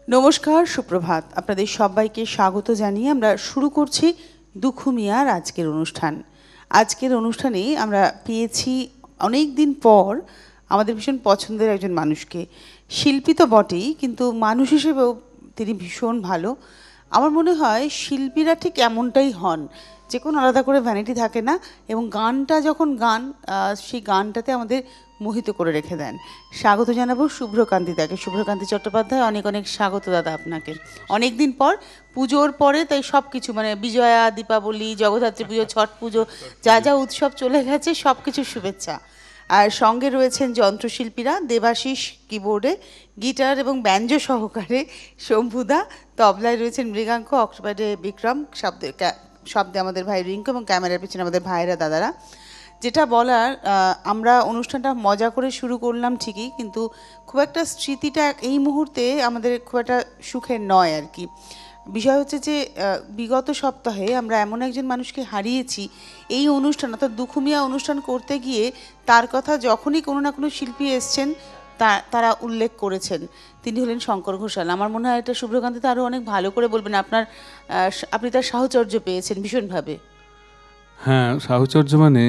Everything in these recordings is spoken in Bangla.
নমস্কার, সুপ্রভাত। আপনাদের সবাইকে স্বাগত জানিয়ে আমরা শুরু করছি দুখু মিয়ার আজকের অনুষ্ঠান। আজকের অনুষ্ঠানে আমরা পেয়েছি অনেক দিন পর আমাদের ভীষণ পছন্দের একজন মানুষকে। শিল্পী তো বটেই, কিন্তু মানুষ হিসেবেও তিনি ভীষণ ভালো। আমার মনে হয় শিল্পীরা ঠিক এমনটাই হন, যে কোনো আলাদা করে ভ্যানিটি থাকে না, এবং গানটা যখন গান, সেই গানটাতে আমাদের মোহিত করে রেখে দেন। স্বাগত জানাবো শুভ্রকান্তি দাকে। শুভ্রকান্তি চট্টোপাধ্যায়, অনেক অনেক স্বাগত দাদা আপনাকে। অনেক দিন পর, পুজোর পরে, তাই সব কিছু মানে বিজয়া, দীপাবলি, জগদ্ধাত্রী পুজো, ছট পুজো, যা যা উৎসব চলে গেছে সব কিছু শুভেচ্ছা। আর সঙ্গে রয়েছেন যন্ত্রশিল্পীরা, দেবাশিস কিবোর্ডে, গিটার এবং ব্যঞ্জো সহকারে শম্ভুদা, তবলায় রয়েছেন মৃগাঙ্ক, অক্সফোর্ডে বিক্রম, শব্দে আমাদের ভাই রিঙ্কু, এবং ক্যামেরার পিছনে আমাদের ভাইরা দাদারা। যেটা বলার, আমরা অনুষ্ঠানটা মজা করে শুরু করলাম ঠিকই, কিন্তু খুব একটা স্মৃতিটা এই মুহূর্তে আমাদের খুব একটা সুখের নয় আর কি। বিষয় হচ্ছে যে বিগত সপ্তাহে আমরা এমন একজন মানুষকে হারিয়েছি। এই অনুষ্ঠান অর্থাৎ দুখু মিয়া অনুষ্ঠান করতে গিয়ে তার কথা যখনই কোনো না কোনো শিল্পী এসছেন তারা উল্লেখ করেছেন। তিনি হলেন শঙ্কর ঘোষাল। আমার মনে হয় এটা শুভ্রকান্তি তো আরও অনেক ভালো করে বলবেন। আপনি তার সাহচর্য পেয়েছেন ভীষণভাবে। হ্যাঁ, সাহচর্য মানে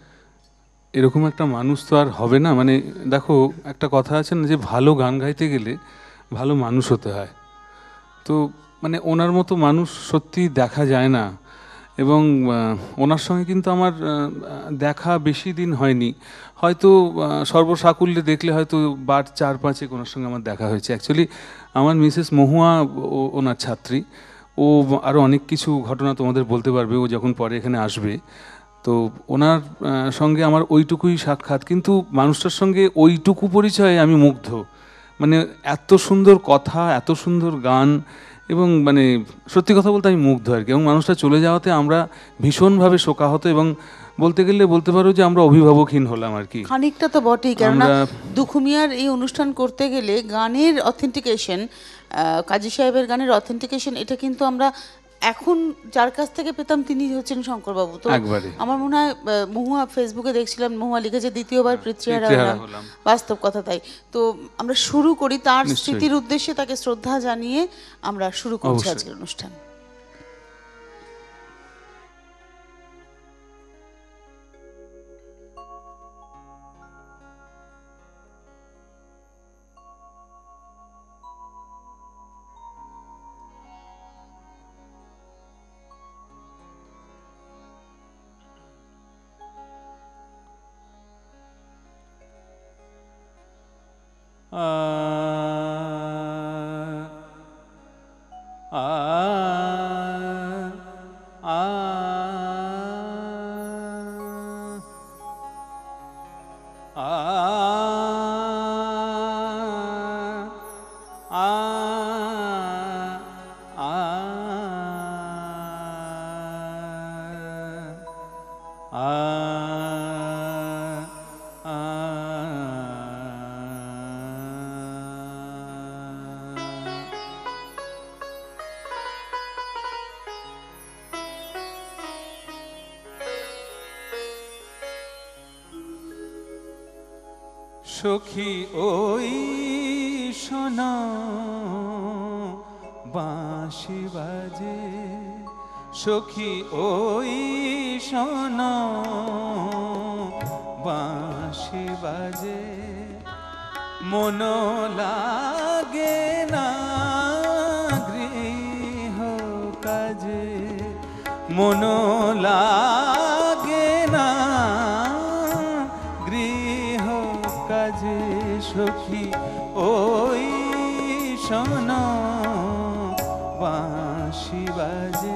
এরকম একটা মানুষ তো আর হবে না। মানে দেখো, একটা কথা আছে না যে ভালো গান গাইতে গেলে ভালো মানুষ হতে হয়। তো মানে ওনার মতো মানুষ সত্যি দেখা যায় না, এবং ওনার সঙ্গে কিন্তু আমার দেখা বেশি দিন হয়নি। হয়তো সর্বসাকুল্যে দেখলে হয়তো বার 4-5 ওনার সঙ্গে আমার দেখা হয়েছে। অ্যাকচুয়ালি আমার মিসেস মহুয়া ওনার ছাত্রী। ও আরও অনেক কিছু ঘটনা তোমাদের বলতে পারবে ও যখন পরে এখানে আসবে। তো ওনার সঙ্গে আমার ওইটুকুই সাক্ষাৎ, কিন্তু মানুষটার সঙ্গে ওইটুকু পরিচয়ে আমি মুগ্ধ। মানে এত সুন্দর কথা, এত সুন্দর গান, এবং মানে সত্যি কথা বলতে আমি মুগ্ধ আর কি। এবং মানুষটা চলে যাওয়াতে আমরা ভীষণভাবে শোকাহত, এবং বলতে গেলে বলতে পারো যে আমরা অভিভাবকহীন হলাম আর কি। খানিকটা তো বটেই, কেননা দুখু মিয়ার এই অনুষ্ঠান করতে গেলে গানের অথেন্টিকেশন, কাজী সাহেবের গানের অথেন্টিকেশন, এটা কিন্তু আমরা এখন যার কাছ থেকে পেতাম তিনি হচ্ছেন শঙ্করবাবু। তো আমার মনে হয় মহুয়া, ফেসবুকে দেখছিলাম মহুয়া লিখেছে দ্বিতীয়বার পিতৃহারা হলাম, বাস্তব কথা তাই। তো আমরা শুরু করি তার স্মৃতির উদ্দেশ্যে, তাকে শ্রদ্ধা জানিয়ে আমরা শুরু করছি আজকের অনুষ্ঠান। সখী ওই শোনো বাঁশি বাজে, সখী ওই শোনো বাঁশি বাজে, মন লাগে না গৃহ কাজে, মন লাগে না গৃহ কাজে, সখী ওই শোনো বাঁশি বাজে।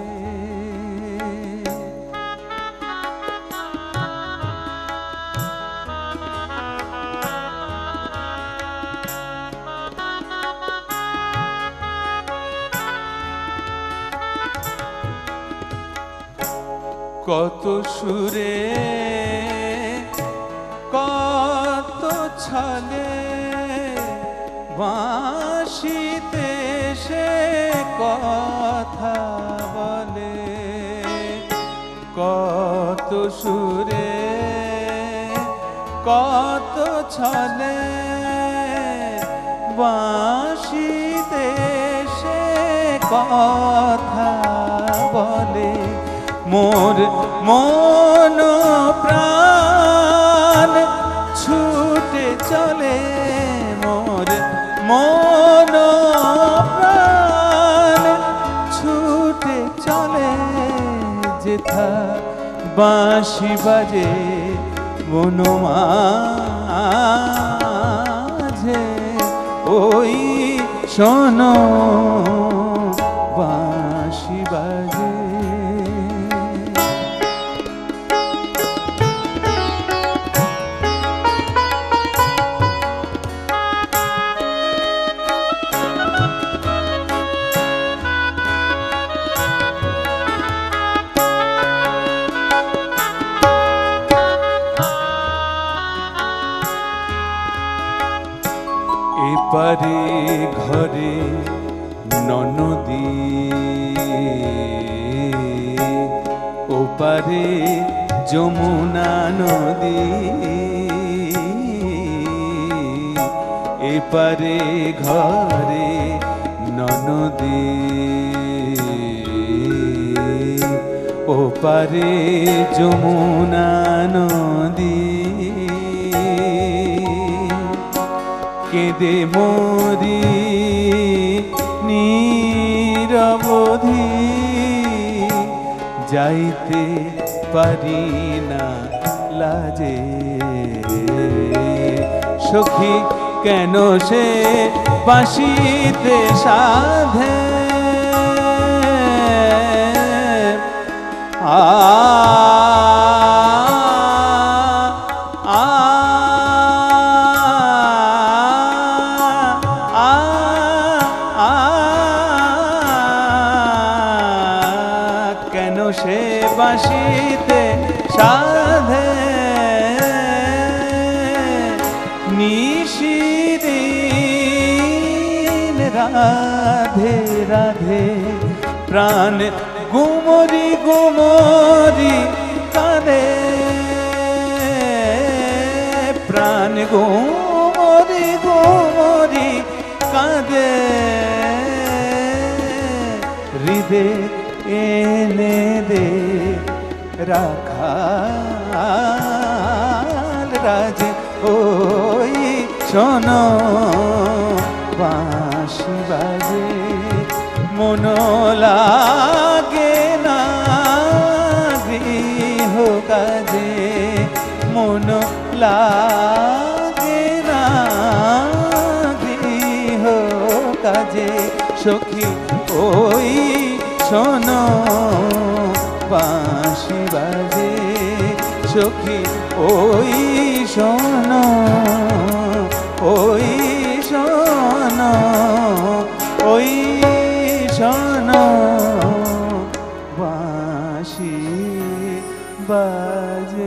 কত সুরে কত ছলে বাঁশিতে সে কথা বলে, কত সুরে কত ছলে বাঁশিতে কথা বলে মোর মন প্রাণ ছুটে চলে মোর মন প্রাণ ছুটে চলে যেথা বাঁশি বাজে মন মাঝে ওই শোনো বাঁশি বাজে। এপারে ঘরে ননদী ওপারে যমুনা নদী এপারে ঘরে ননদী ওপারে যমুনা নদী কেঁদে মরি নিরবধি যাইতে পারি না লাজে সখী কেন সে বাঁশিতে সাধে কেন সে বাঁশিতে সাধে নিশিদিন রাধে রাধে প্রাণ গুমরি গুমরি কাঁদে প্রাণ গুমরি গুমরি কাঁদে হৃদে এনে দে রাখাল রাজ ওই শোনো বাঁশি বাজে মন লাগে না গৃহ কাজে মন লাগে না গৃহ কাজে সখী ওই শোনো বাঁশি বাজে সখী ওই শোনো ওই শোনো ওই শোনো বাঁশি বাজে।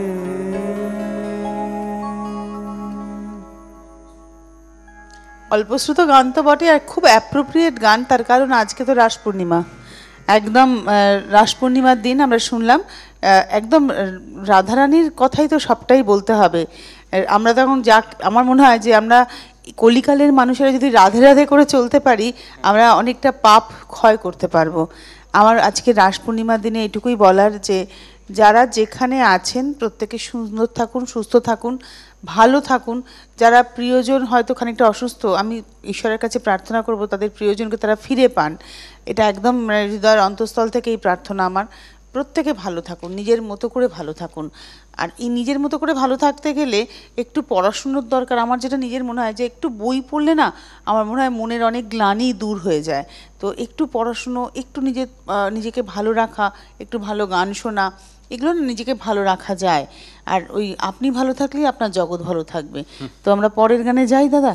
অল্পশ্রুত গান তো বটে, আর খুব অ্যাপ্রোপ্রিয়েট গান, তার কারণ আজকে তো রাস পূর্ণিমা, একদম রাস পূর্ণিমার দিন আমরা শুনলাম একদম রাধারানীর কথাই তো সবটাই বলতে হবে। আমরা তখন যা আমার মনে হয় যে আমরা কলিকালের মানুষেরা যদি রাধে রাধে করে চলতে পারি আমরা অনেকটা পাপ ক্ষয় করতে পারবো। আমার আজকে রাস পূর্ণিমার দিনে এটুকুই বলার যে যারা যেখানে আছেন প্রত্যেকে সুন্দর থাকুন, সুস্থ থাকুন, ভালো থাকুন। যারা প্রিয়জন হয়তো খানিকটা অসুস্থ, আমি ঈশ্বরের কাছে প্রার্থনা করব তাদের প্রিয়জনকে তারা ফিরে পান। এটা একদম হৃদয়ের অন্তঃস্থল থেকে এই প্রার্থনা আমার। প্রত্যেকে ভালো থাকুন, নিজের মতো করে ভালো থাকুন। আর এই নিজের মতো করে ভালো থাকতে গেলে একটু পড়াশুনোর দরকার। আমার যেটা নিজের মনে হয় যে একটু বই পড়লে না আমার মনে হয় মনের অনেক গ্লানি দূর হয়ে যায়। তো একটু পড়াশুনো, একটু নিজেকে ভালো রাখা, একটু ভালো গান শোনা, এগুলো না নিজেকে ভালো রাখা যায়। আর ওই আপনি ভালো থাকলেই আপনার জগৎ ভালো থাকবে। তো আমরা পরের গানে যাই দাদা।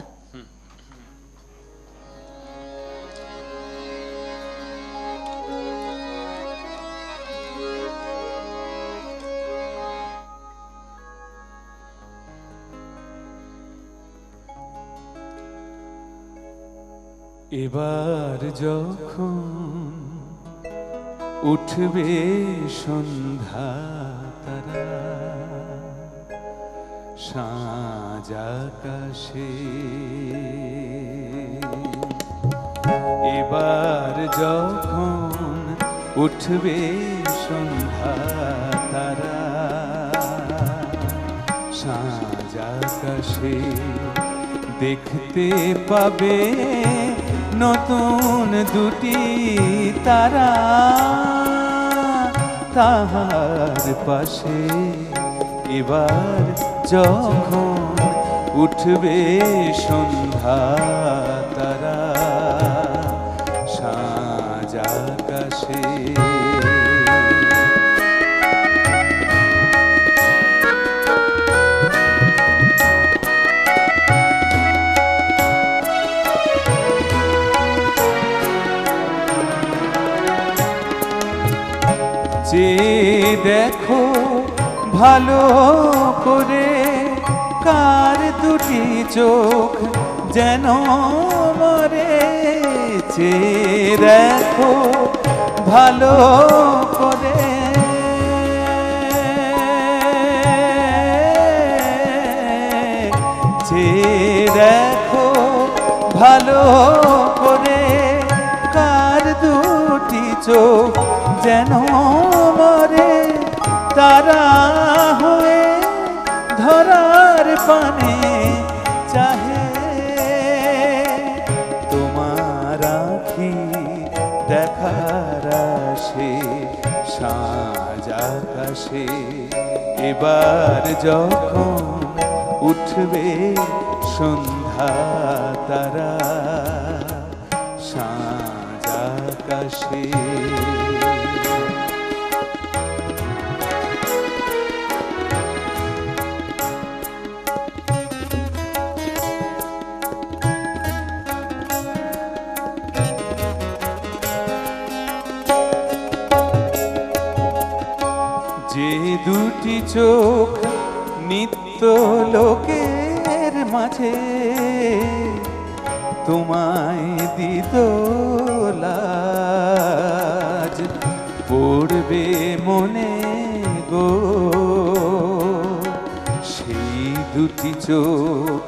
এবার যখন উঠবে সন্ধ্যা তারা সাঁঝ আকাশে, এবার এবার যখন উঠবে সন্ধ্যা তারা, সাঁঝ আকাশে দেখতে পাবে নতুন দুটি তারা, তাহার পাশে এবার যখন উঠবে সন্ধ্যা তারা, সাঁঝ আকাশে। যে দেখো ভালো করে কার দুটি চোখ যেন মরে, যে দেখো ভালো করে যে দেখো ভালো করে কার দুটি চোখ যেন মরে, তারা হয়ে ধরার পানে চাহে তোমার আখি দেখার আসে সাঁঝ আকাশে, এবার যখন উঠবে সন্ধ্যা তারা, সাঁঝ আকাশে। যে দুটি চোখ নিত্য লোকের মাঝে তোমায় দিত লাজ, পড়বে মনে গো সেই দুটি চোখ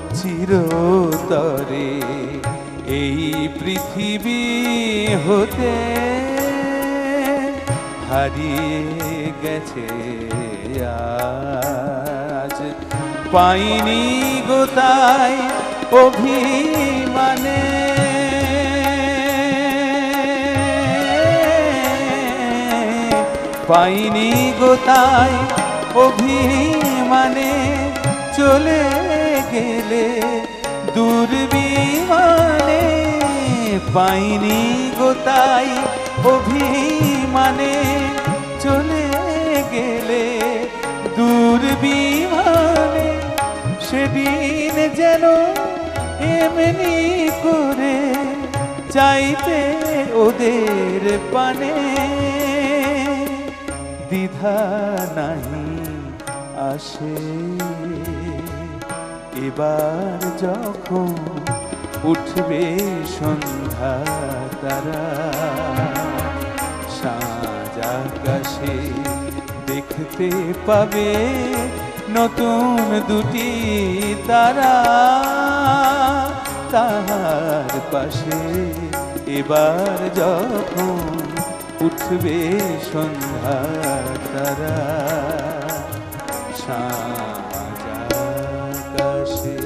চিরতরে এই পৃথিবী হতে হারিয়ে গেছে আজ, পাইনি গোতায় অভিমানে পাইনি গোতায় অভিমানে চলে গেলে দুর্বিমানে, পাইনি গোতায় অভিমানে চলে গেলে দুর্বিমানে, সেদিন যেন এমনি করে চাইতে ওদের পানে, দ্বিধা নাহি আসে এবার যখন উঠবে সন্ধ্যা তারা, সাঁঝ আকাশে দেখতে পাবে নতুন দুটি তারা, তাহার পাশে এবার যখন উঠবে সন্ধ্যা তারা, সাঁঝ আকাশে।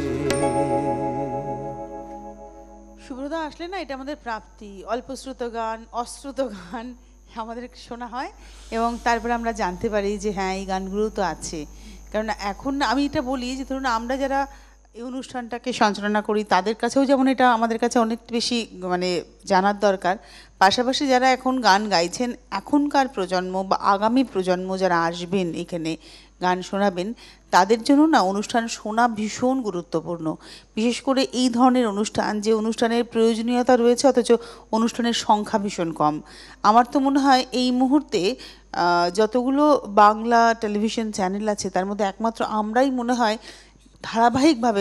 সুব্রতা আসলে না এটা আমাদের প্রাপ্তি, অল্পশ্রুত গান, অশ্রুত গান আমাদের শোনা হয় এবং তারপরে আমরা জানতে পারি যে হ্যাঁ এই গানগুলো তো আছে। কারণ এখন আমি এটা বলি যে ধরুন আমরা যারা এই অনুষ্ঠানটাকে সঞ্চালনা করি তাদের কাছেও যেমন এটা আমাদের কাছে অনেক বেশি মানে জানার দরকার, পাশাপাশি যারা এখন গান গাইছেন এখনকার প্রজন্ম বা আগামী প্রজন্ম যারা আসবেন এখানে গান শোনাবেন তাদের জন্য না অনুষ্ঠান শোনা ভীষণ গুরুত্বপূর্ণ। বিশেষ করে এই ধরনের অনুষ্ঠান যে অনুষ্ঠানের প্রয়োজনীয়তা রয়েছে অথচ অনুষ্ঠানের সংখ্যা ভীষণ কম। আমার তো মনে হয় এই মুহূর্তে যতগুলো বাংলা টেলিভিশন চ্যানেল আছে তার মধ্যে একমাত্র আমরাই মনে হয় ধারাবাহিকভাবে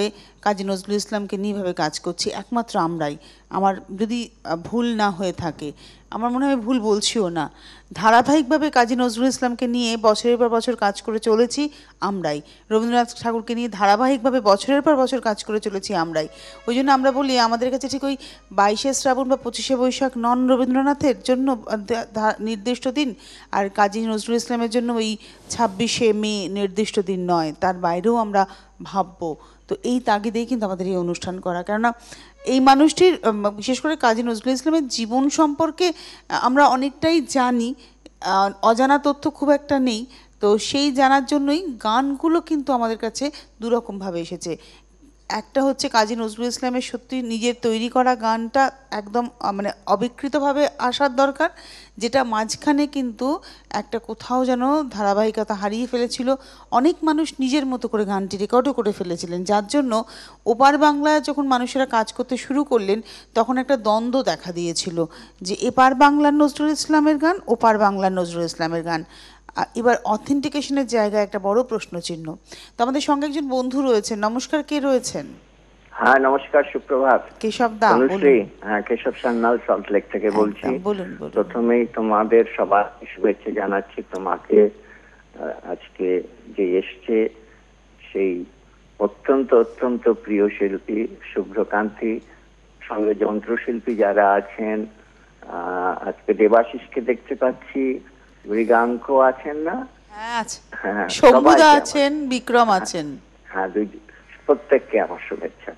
কাজী নজরুল ইসলামকে নিয়ে এভাবে কাজ করছি, একমাত্র আমরাই। আমার যদি ভুল না হয়ে থাকে, আমার মনে হয় ভুল বলছিও না, ধারাবাহিকভাবে কাজী নজরুল ইসলামকে নিয়ে বছরের পর বছর কাজ করে চলেছি আমরাই। রবীন্দ্রনাথ ঠাকুরকে নিয়ে ধারাবাহিকভাবে বছরের পর বছর কাজ করে চলেছি আমরাই। ওই জন্য আমরা বলি আমাদের কাছে ঠিক ওই 22শে শ্রাবণ বা 25শে বৈশাখ নন রবীন্দ্রনাথের জন্য নির্দিষ্ট দিন, আর কাজী নজরুল ইসলামের জন্য ওই 26শে মে নির্দিষ্ট দিন নয়, তার বাইরেও আমরা ভাববো। তো এই তাগিদেই কিন্তু আমাদের এই অনুষ্ঠান করা, কেননা এই মানুষটির বিশেষ করে কাজী নজরুল ইসলামের জীবন সম্পর্কে আমরা অনেকটাই জানি, অজানা তথ্য খুব একটা নেই। তো সেই জানার জন্যই গানগুলো কিন্তু আমাদের কাছে দুরকমভাবে এসেছে। একটা হচ্ছে কাজী নজরুল ইসলামের সত্যি নিজের তৈরি করা গানটা একদম মানে অবিকৃতভাবে আসার দরকার, যেটা মাঝখানে কিন্তু একটা কোথাও যেন ধারাবাহিকতা হারিয়ে ফেলেছিল। অনেক মানুষ নিজের মতো করে গানটি রেকর্ডও করে ফেলেছিলেন, যার জন্য ওপার বাংলায় যখন মানুষেরা কাজ করতে শুরু করলেন তখন একটা দ্বন্দ্ব দেখা দিয়েছিল যে এপার বাংলার নজরুল ইসলামের গান, ওপার বাংলার নজরুল ইসলামের গান। এবার অথেন্টিকেশনের জায়গায় একটা বড় প্রশ্নচিহ্ন। তো আমাদের সঙ্গে একজন বন্ধু রয়েছেন, নমস্কার, কে রয়েছেন? হ্যাঁ নমস্কার, সুপ্রভাত। কেশব দা, হ্যাঁ কেশব সান্যাল সল্টলেক থেকে বলছি। বলুন। প্রথমেই তোমাদের সবার শুভেচ্ছা জানাচ্ছি। তোমাকে আজকে যে এসছে সেই অত্যন্ত অত্যন্ত প্রিয় শিল্পী শুভ্রকান্তি, সঙ্গে যন্ত্রশিল্পী যারা আছেন, আজকে দেবাশিসকে দেখতে পাচ্ছি, মৃগাঙ্ক আছেন না? হ্যাঁ, শম্ভুদা আছেন, বিক্রম আছেন। হ্যাঁ, প্রত্যেককে আমার শুভেচ্ছা।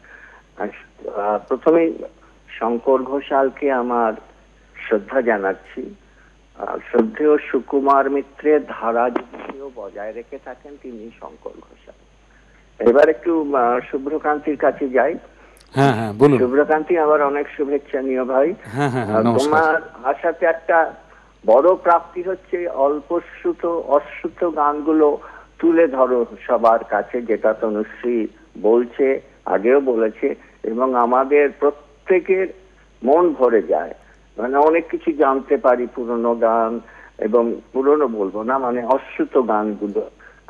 প্রথমেই শঙ্কর ঘোষালকে আমার শ্রদ্ধা জানাচ্ছি। শ্রদ্ধেয় সুকুমার মিত্রের ধারা যদিও বজায় রেখে থাকেন তিনি শঙ্কর ঘোষাল। এবার একটু শুভ্রকান্তির কাছে যাই। হ্যাঁ হ্যাঁ বলুন। শুভ্রকান্তি, আবার অনেক শুভেচ্ছা নিও ভাই। হ্যাঁ হ্যাঁ, তোমার আশাতে একটা বড় প্রাপ্তি হচ্ছে অল্পশ্রুত অশ্রুত গানগুলো তুলে ধরো সবার কাছে, যেটা তনুশ্রী বলছে, আগেও বলেছে, এবং আমাদের প্রত্যেকের মন ভরে যায়। মানে অনেক কিছু জানতে পারি পুরনো গান, এবং পুরনো বলবো না, মানে অশ্রুত গানগুলো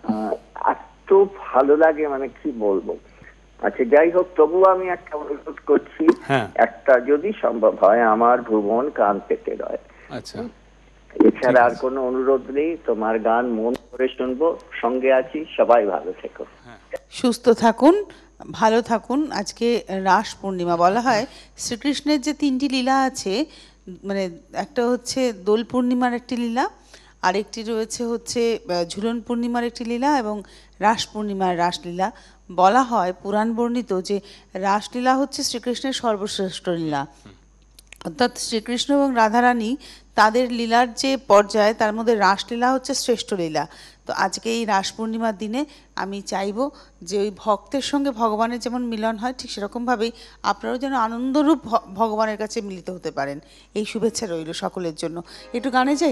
এত ভালো লাগে, মানে কি বলবো। আচ্ছা যাই হোক, তবুও আমি একটা অনুরোধ করছি, একটা যদি সম্ভব হয় আমার ভুবন কান পেতে রয়। আচ্ছা, এছাড়া আর কোনো অনুরোধ নেই। তোমার গান মন করে শুনবো, সঙ্গে আছি। সবাই ভালো থেকো, সুস্থ থাকুন, ভালো থাকুন। আজকে রাস পূর্ণিমা। বলা হয় শ্রীকৃষ্ণের যে 3টি লীলা আছে, মানে একটা হচ্ছে দোল পূর্ণিমার একটি লীলা, আরেকটি রয়েছে হচ্ছে ঝুলন পূর্ণিমার একটি লীলা, এবং রাস পূর্ণিমার রাসলীলা। বলা হয় পুরাণ বর্ণিত যে রাসলীলা হচ্ছে শ্রীকৃষ্ণের সর্বশ্রেষ্ঠ লীলা, অর্থাৎ শ্রীকৃষ্ণ এবং রাধারানী তাদের লীলার যে পর্যায়, তার মধ্যে রাসলীলা হচ্ছে শ্রেষ্ঠ লীলা। তো আজকে এই রাস পূর্ণিমার দিনে আমি চাইব যে ওই ভক্তের সঙ্গে ভগবানের যেমন মিলন হয়, ঠিক সেরকমভাবেই আপনারাও যেন আনন্দরূপ ভগবানের কাছে মিলিত হতে পারেন। এই শুভেচ্ছা রইল সকলের জন্য। একটু গানে যাই।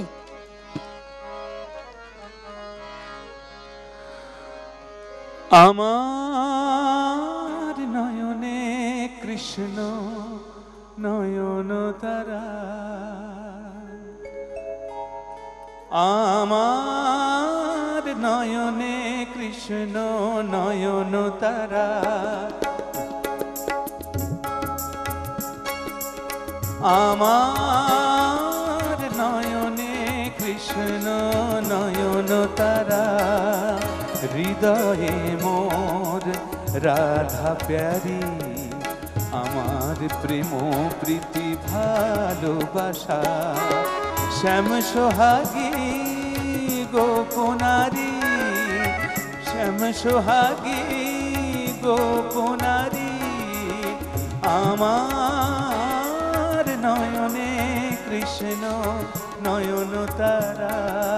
আমার নয়নে কৃষ্ণ নয়ন তারা, আমার নয়নে কৃষ্ণ নয়ন তারা, আমার নয়নে কৃষ্ণ নয়ন তারা, হৃদয়ে মোর রাধা প্যারি, আমার প্রেম প্রীতি ভালোবাসা, শ্যাম সোহাগী গোপনারী, শ্যাম সোহাগী গোপনারী, আমার নয়নে কৃষ্ণ নয়ন তারা।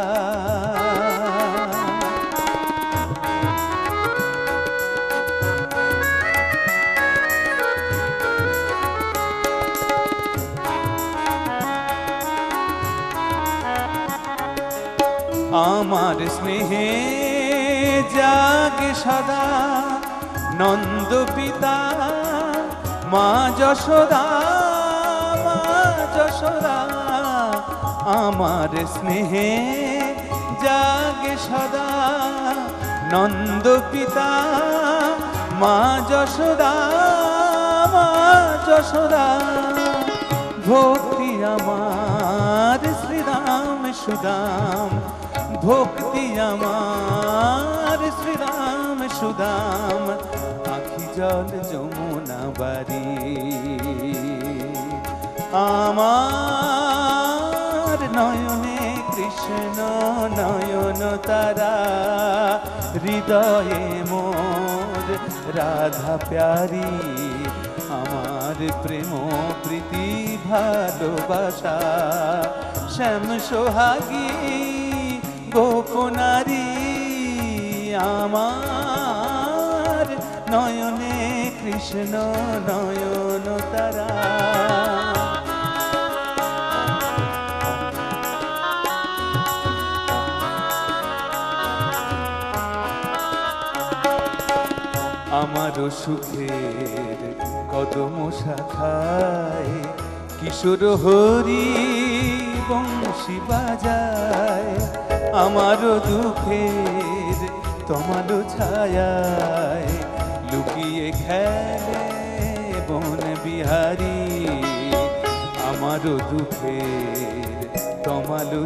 আমার স্নেহে জাগে সদা নন্দ পিতা মা যশোদা, মা যশোদা, আমার স্নেহে জাগে সদা নন্দ পিতা মা যশোদা, মা যশোদা, ভক্তি আমার শ্রীরাম সুদাম, ভক্তি আমার শ্রীরাম সুদাম, আখি জল যমুনা বাড়ি, আমার নয়নে কৃষ্ণ নয়ন তারা, হৃদয়ে মোর রাধা প্যারি, আমার প্রেম প্রীতি ভালোবাসা, শ্যাম সোহাগী গোপনারী, আমার নয়নে কৃষ্ণ নয়ন তারা। আমারও সুখের কদম শাখায় কিশোর হরি বংশী বাজায়, আমারও দুঃখের তমালো ছায়ায় লুকিয়ে খেলে বন বিহারী, আমারও দুঃখের তমালো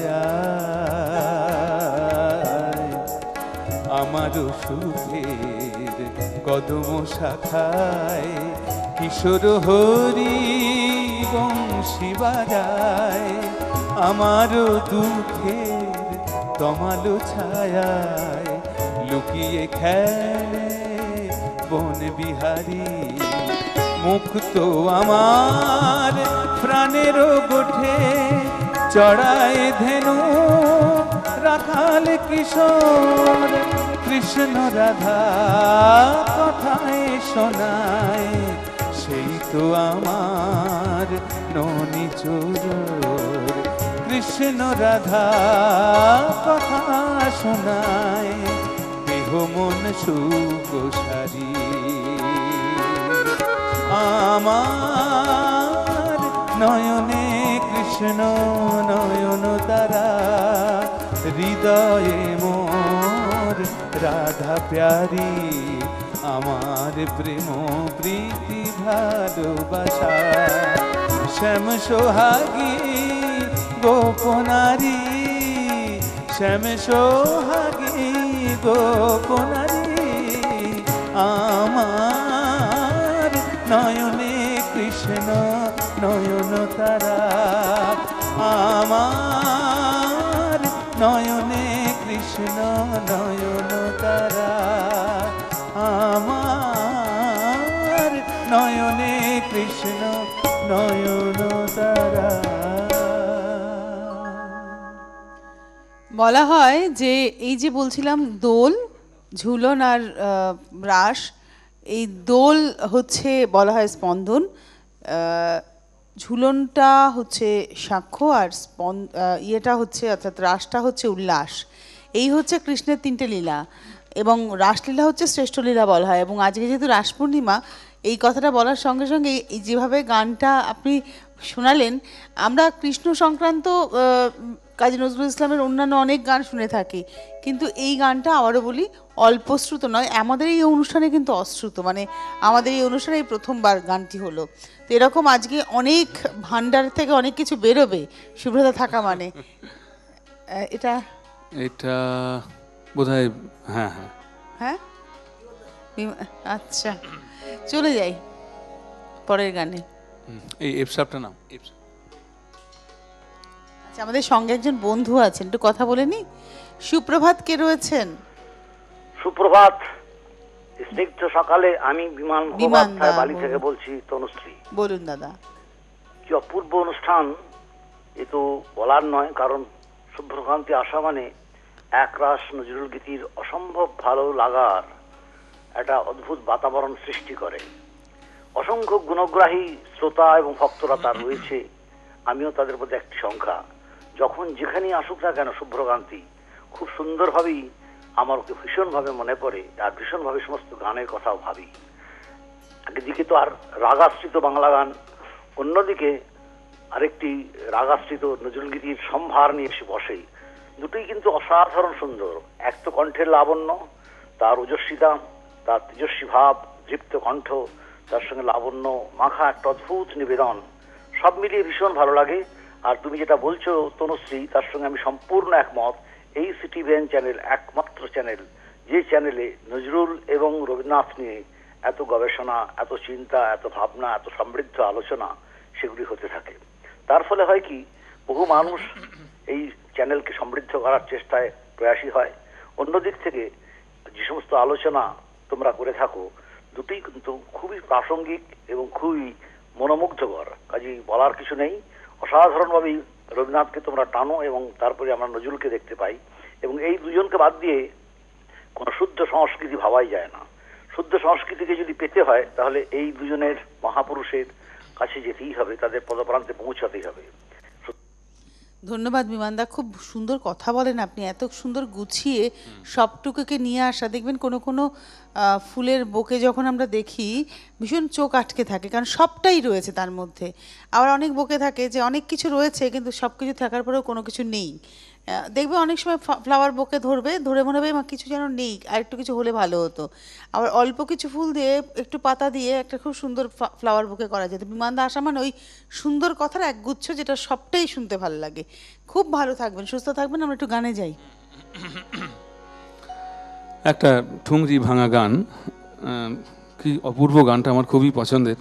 ছায়ায়, আমারও সুখের কদম শাখায় কিশোর হরি বংশী বাজায়, আমারও দুঃখের তমালো ছায়ায় লুকিয়ে খেলে বন বিহারী, মুক্ত আমার প্রাণের গোঠে চড়ায় ধেনু রাখাল কিশোর, কৃষ্ণ রাধা কথায় শোনায়, সেই তো আমার ননি চোর, কৃষ্ণ রাধা কথা শোনায়, দেহ মন সুগোসারি, আমার নয়নে কৃষ্ণ নয়ন তারা, হৃদয়ে মোর রাধা প্যারি, আমার প্রেম প্রীতি ভালোবাসা, শ্যাম সোহাগী গোপনারী, শ্যাম সোহাগী গোপনারী, আমার নয়নে কৃষ্ণ নয়ন তারা, আমার নয়নে কৃষ্ণ নয়ন তারা, আমার নয়নে কৃষ্ণ নয়ন তারা। বলা হয় যে এই যে বলছিলাম দোল, ঝুলন আর রাস, এই দোল হচ্ছে বলা হয় স্পন্দন, ঝুলনটা হচ্ছে সাক্ষ্য, আর ইয়েটা হচ্ছে অর্থাৎ রাসটা হচ্ছে উল্লাস। এই হচ্ছে কৃষ্ণের তিনটে লীলা, এবং রাসলীলা হচ্ছে শ্রেষ্ঠ লীলা বলা হয়। এবং আজকে যেহেতু রাস পূর্ণিমা, এই কথাটা বলার সঙ্গে সঙ্গে এই যেভাবে গানটা আপনি শোনালেন, আমরা কৃষ্ণ সংক্রান্ত কাজী নজরুল ইসলামের অন্যান্য অনেক গান শুনে থাকি, কিন্তু এই গানটা আবারও বলি অল্পশ্রুত নয়, আমাদের এই অনুষ্ঠানে কিন্তু অশ্রুত, মানে আমাদের এই অনুষ্ঠানে এই প্রথমবার গানটি হলো। তো এরকম আজকে অনেক ভান্ডার থেকে অনেক কিছু বেরোবে শুভ্রতা থাকা মানে। এটা এটা বোধহয় হ্যাঁ হ্যাঁ হ্যাঁ, আচ্ছা চলে যাই পরের গানে। এই এফসাপটা নাম। আচ্ছা, আমাদের সঙ্গে একজন বন্ধু আছেন, একটু কথা বলে নি। সুপ্রভাত, কে রয়েছেন? সুপ্রভাত, স্নিগ্ধ সকালে আমি বিমান মুখোপাধ্যায় বালি থেকে বলছি, তনুশ্রী। বলুন দাদা। কি অপূর্ব অনুষ্ঠান, এ তো বলার নয়, কারণ শুভ্রকান্তি আসা মানে একরাশ নজরুল গীতির অসম্ভব ভালো লাগার একটা অদ্ভুত বাতাবরণ সৃষ্টি করে। অসংখ্য গুণগ্রাহী শ্রোতা এবং ভক্তরা তার রয়েছে, আমিও তাদের মধ্যে একটি সংখ্যা। যখন যেখানেই আসুক না কেন শুভ্রকান্তি খুব সুন্দরভাবেই আমার ওকে ভীষণভাবে মনে পড়ে, আর ভীষণভাবে সমস্ত গানের কথাও ভাবি। একদিকে তো আর রাগাশ্রিত বাংলা গান, অন্যদিকে আরেকটি রাগাশ্রিত নজরুল গীতির সম্ভার নিয়ে এসে বসে। দুটোই কিন্তু অসাধারণ সুন্দর। এক তো কণ্ঠের লাবণ্য, তার ওজস্বিতা, তার তেজস্বী ভাব, দীপ্ত কণ্ঠ, তার সঙ্গে লাবণ্য মাখা একটা অদ্ভুত নিবেদন, সব মিলিয়ে ভীষণ ভালো লাগে। আর তুমি যেটা বলছো তনুশ্রী, তার সঙ্গে আমি সম্পূর্ণ একমত। এই সিটিভিএন চ্যানেল একমাত্র চ্যানেল যে চ্যানেলে নজরুল এবং রবীন্দ্রনাথ নিয়ে এত গবেষণা, এত চিন্তা, এত ভাবনা, এত সমৃদ্ধ আলোচনা সেগুলি হতে থাকে। তার ফলে হয় কি, বহু মানুষ এই চ্যানেলকে সমৃদ্ধ করার চেষ্টায় প্রয়াসী হয়। অন্যদিক থেকে যে সমস্ত আলোচনা তোমরা করে থাকো দুটোই কিন্তু খুবই প্রাসঙ্গিক এবং খুবই মনোমুগ্ধকর, কাজেই বলার কিছু নেই। অসাধারণভাবেই রবীন্দ্রনাথকে তোমরা টানো এবং তারপরে আমরা নজরুলকে দেখতে পাই, এবং এই দুজনকে বাদ দিয়ে কোনো শুদ্ধ সংস্কৃতি ভাবাই যায় না। শুদ্ধ সংস্কৃতিকে যদি পেতে হয় তাহলে এই দুজনের মহাপুরুষের কাছে যেতেই হবে, তাদের পদপ্রান্তে পৌঁছাতেই হবে। ধন্যবাদ বিমানদা, খুব সুন্দর কথা বলেন আপনি, এত সুন্দর গুছিয়ে সবটুকুকে নিয়ে আসা। দেখবেন কোনো কোনো ফুলের বোকে যখন আমরা দেখি ভীষণ চোখ আটকে থাকে, কারণ সবটাই রয়েছে তার মধ্যে। আবার অনেক বোকে থাকে যে অনেক কিছু রয়েছে কিন্তু সব কিছু থাকার পরেও কোনো কিছু নেই। দেখবে অনেক সময় ফ্লাওয়ার বোকে ধরে মনে হবে কিছু যেন নেই, আর একটু কিছু হলে ভালো হতো। আবার অল্প কিছু ফুল দিয়ে, একটু পাতা দিয়ে একটা খুব সুন্দর ফ্লাওয়ার বোকে করা যেত। বিমানদা আসা মানে ওই সুন্দর কথার একগুচ্ছ, যেটা সবটাই শুনতে ভালো লাগে। খুব ভালো থাকবেন, সুস্থ থাকবেন। আমরা একটু গানে যাই। একটা ঠুংরি ভাঙা গান, কি অপূর্ব গানটা, আমার খুবই পছন্দের।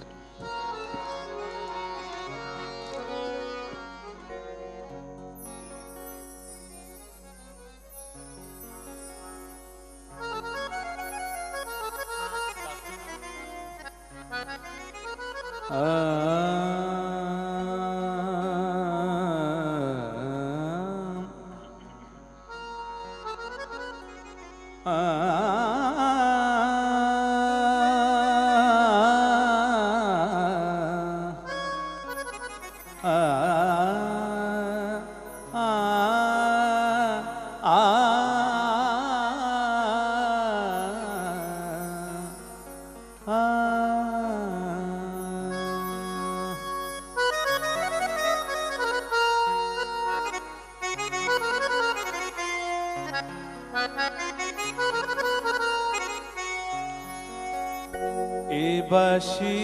এ বাঁশি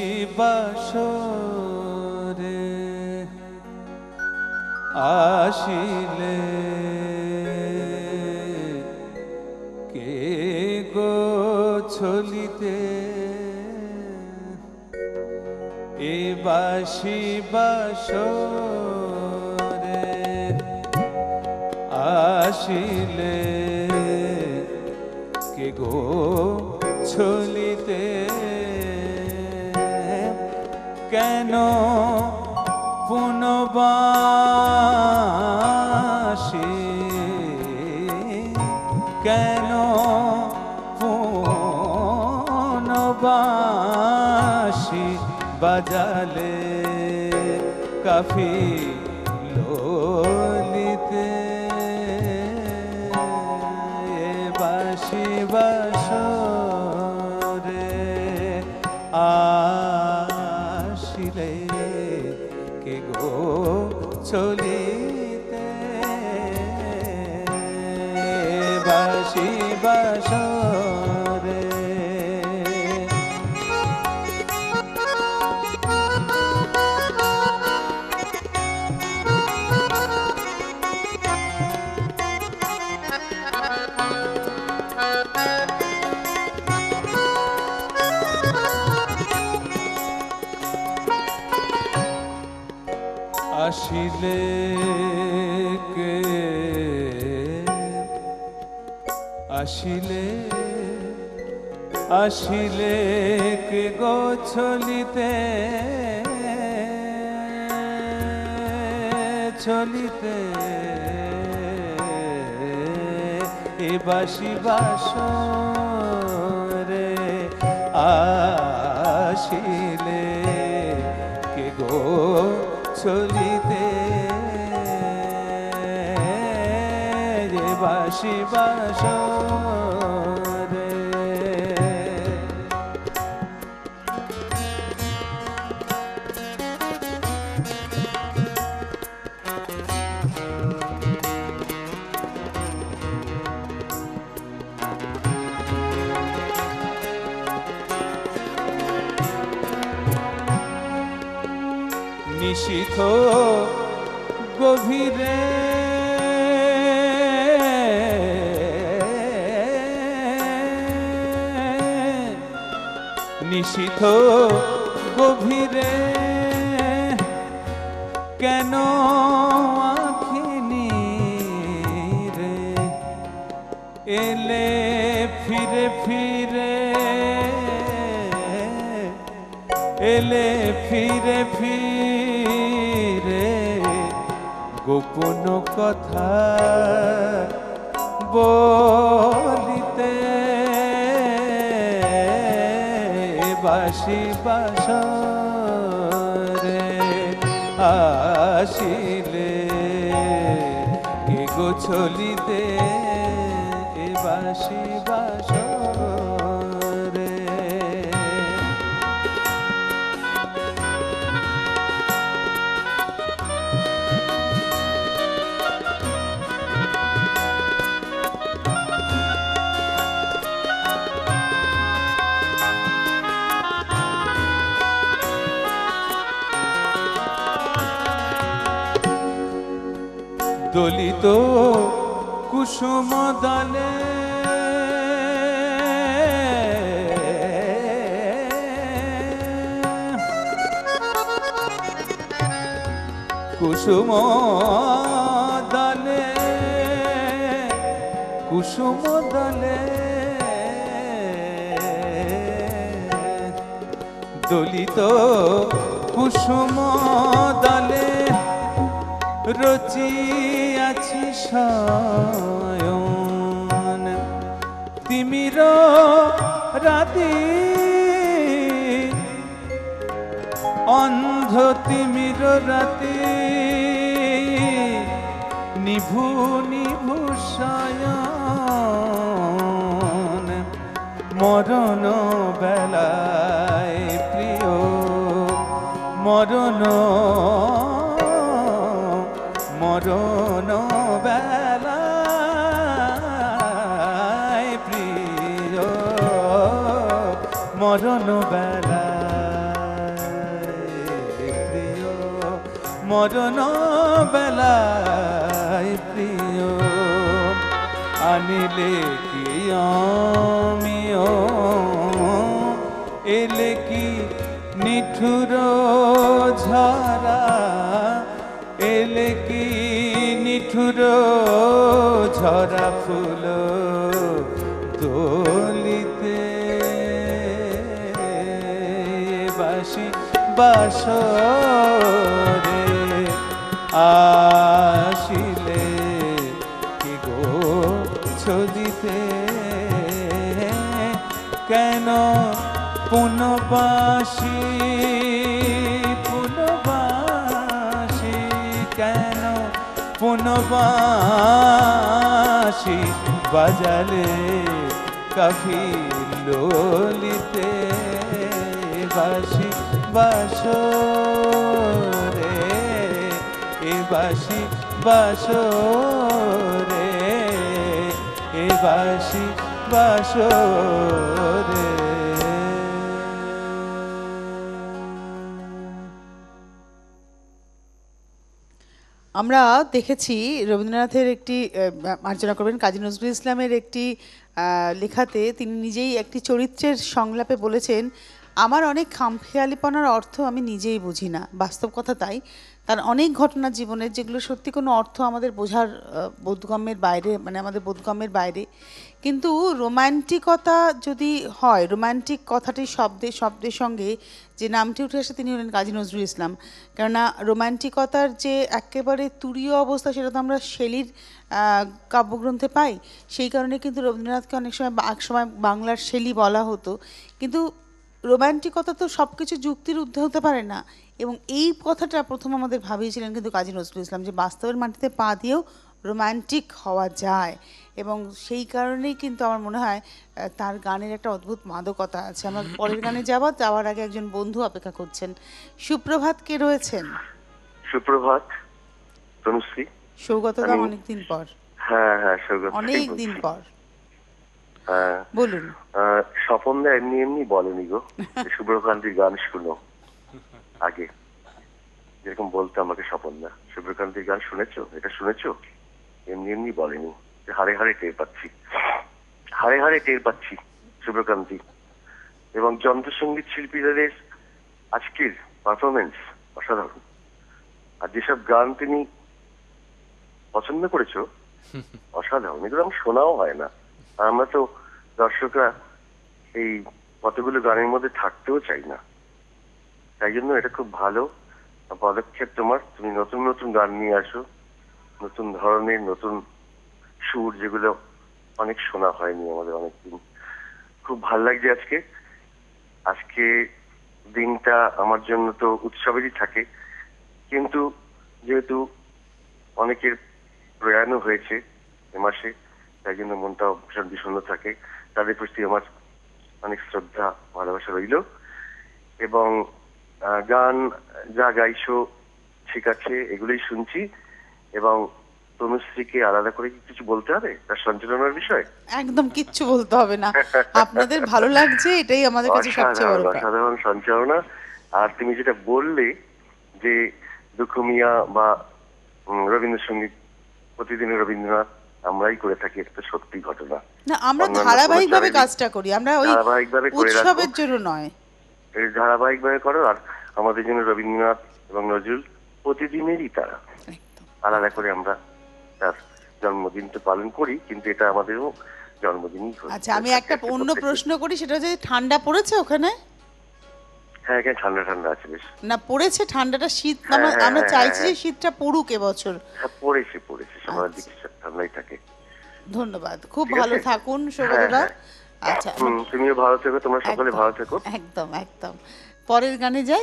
বাঁশরে আসিলে কে গো ছলিতে, এ বাঁশি বাঁশরে আসিলে কে গো ছলিতে, কেন পুনবাসী, কেন পুনবাসী বাজালে কাফি ললিতে, বাঁশি বাঁশরে আসিলে কে গো চলিতে, বাঁশি বাঁশরে। আসিলে কে, আসিলে আসিলে কে গো চলিতে, চলিতে, এ বাঁশি বাঁশরে আসিলে কে গো চলিতে, এ বাঁশি বাঁশরে। নিশীথ গভীরে নিশীথ গভীরে কেন আখিনি রে এলে ফিরে ফিরে এলে ফিরে ফিরে গোপন কথা বলিতে বাসি বাসরে আসিলে কে গোছলিতে এ বাসি বাসরে দলিত কুসুম দলে কুসুম দলে কুসুম দলে দলিত কুসুম দলে রচিয়াছি শয়ন তিমির রাতি অন্ধ তিমির রাতি নিভু নিভু শয়ন মরণ বেলায় প্রিয় মরণ মরণ বেলায় প্রিয় মরণ বেলায় প্রিয় মরণ বেলায় প্রিয় আনিলে কি আমিও এলে কি নিঠুর ঝরা এলে কি নিঠুর ঝরা ফুল দলিতে বাসি বাসরে আসিলে কি গো ছদিতে কেন পুনবাসি পুনবাসি কেন পুনবাসি বাজালে কাফি ললিতে বাসি বাসরে এ বাসি বাসরে এ বাসি বাসরে আমরা দেখেছি রবীন্দ্রনাথের একটি মার্জনা করবেন কাজী নজরুল ইসলামের একটি লেখাতে তিনি নিজেই একটি চরিত্রের সংলাপে বলেছেন, আমার অনেক খামখেয়ালিপনার অর্থ আমি নিজেই বুঝি না। বাস্তব কথা তাই। তার অনেক ঘটনা জীবনের যেগুলো সত্যি কোনো অর্থ আমাদের বোঝার বোধগম্যের বাইরে, মানে আমাদের বোধগম্যের বাইরে। কিন্তু রোম্যান্টিকতা যদি হয়, রোম্যান্টিক কথাটির শব্দের সঙ্গে যে নামটি উঠে আসে তিনি হলেন কাজী নজরুল ইসলাম। কেননা রোম্যান্টিকতার যে একেবারে তুরীয় অবস্থা সেটা তো আমরা শেলির কাব্যগ্রন্থে পাই। সেই কারণে কিন্তু রবীন্দ্রনাথকে অনেক সময় বাংলার শেলি বলা হতো। কিন্তু রোম্যান্টিকতা তো সব কিছু যুক্তির ঊর্ধ্বে হতে পারে না, এবং এই কথাটা প্রথম আমাদের ভাবিয়েছিলেন কিন্তু কাজী নজরুল ইসলাম, যে বাস্তবের মাটিতে পা দিয়েও রোম্যান্টিক হওয়া যায়। এবং সেই কারণেই কিন্তু আমার মনে হয় তার গানের একটা অদ্ভুত মাদকতা আছে। আমরা পরের গানে যাওয়ার আগে একজন বন্ধু অপেক্ষা করছেন। সুপ্রভাত, কে রয়েছেন? সুপ্রভাত, তনুশ্রী। সৌগতদা, অনেকদিন পর। হ্যাঁ হ্যাঁ, সৌগত, অনেক দিন পর। হ্যাঁ বলুন। স্বপনদা এমনি এমনি বলেনি গো, সুব্রকান্তির গান শুনো আগে। যেরকম বলতো আমাকে স্বপনদা, শুভ্রকান্তির গান শুনেছো, এটা শুনেছো, এমনি এমনি বলেনি, যে হাড়ে হাড়ে টের পাচ্ছি, হাড়ে হাড়ে টের পাচ্ছি শুভ্রকান্তি। এবং যন্ত্রসঙ্গীত শিল্পীদের আজকের পারফরমেন্স অসাধারণ। আর যেসব গান তিনি পছন্দ করেছো অসাধারণ, এগুলো আমার শোনাও হয় না। আর আমরা তো দর্শকরা এই কতগুলো গানের মধ্যে থাকতেও চাই না, তাই জন্য এটা খুব ভালো পদক্ষেপ তোমার। তুমি নতুন নতুন গান নিয়ে আসো, নতুন ধরনের, নতুন সুর, যেগুলো অনেক শোনা হয়নি আমাদের অনেকদিন। খুব ভাল লাগছে আজকে। আজকে দিনটা আমার জন্য তো উৎসবেরই থাকে, কিন্তু যেহেতু অনেকের প্রয়াণও হয়েছে এ মাসে, তাই জন্য মনটাও ভীষণ বিষণ্ণ থাকে। তাদের প্রতি আমার অনেক শ্রদ্ধা ভালোবাসা রইল। এবং গান যা গাইছো ঠিক আছে, এগুলোই শুনছি। এবং তনুশ্রীকে আলাদা করে কি কিছু বলতে হবে তার সঞ্চালনার বিষয়? একদম কিচ্ছু বলতে হবে না, আপনাদের ভালো লাগছে এটাই আমাদের কাছে সবচেয়ে বড় পাওয়া। অসাধারণ সঞ্চালনা। আর তুমি যেটা বললে যে দুঃখ মিয়া বা রবীন্দ্রসঙ্গীত প্রতিদিনের রবীন্দ্রনাথ আমরাই করে থাকি, এটা তো সত্যি ঘটনা না, আমরা অন্যান্য ধারাবাহিকভাবে কোনো কাজটা করি, আমরা ওই ধারাবাহিকভাবে করে রাখবো। উৎসবের জন্য নয়, এই ধারাবাহিকভাবে করো। আর আমাদের জন্য রবীন্দ্রনাথ এবং নজরুল প্রতিদিনেরই তারা, একদম। আলাদা করে আমরা তার জন্মদিন তো পালন করি, কিন্তু এটা আমাদেরও জন্মদিনই হয়। আচ্ছা, আমি একটা অন্য প্রশ্ন করি, সেটা হচ্ছে ঠান্ডা পড়েছে ওখানে? হ্যাঁ, এখানে ঠান্ডা ঠান্ডা আছে বেশ। না পড়েছে ঠান্ডাটা, শীত হ্যাঁ, আমরা হ্যাঁ, চাইছি যে হ্যাঁ। শীতটা পড়ুক এবছর। হ্যাঁ, পড়েছে পড়েছে, সবার আচ্ছা। দিকে ঠান্ডাই থাকে। ধন্যবাদ, খুব ঠিক ভালো আছে? থাকুন সৌগতদা। হ্যাঁ, আচ্ছা, তুমিও ভালো থেকো, তোমরা সকলে একদম, ভালো থেকো। একদম একদম। পরের গানে যাই।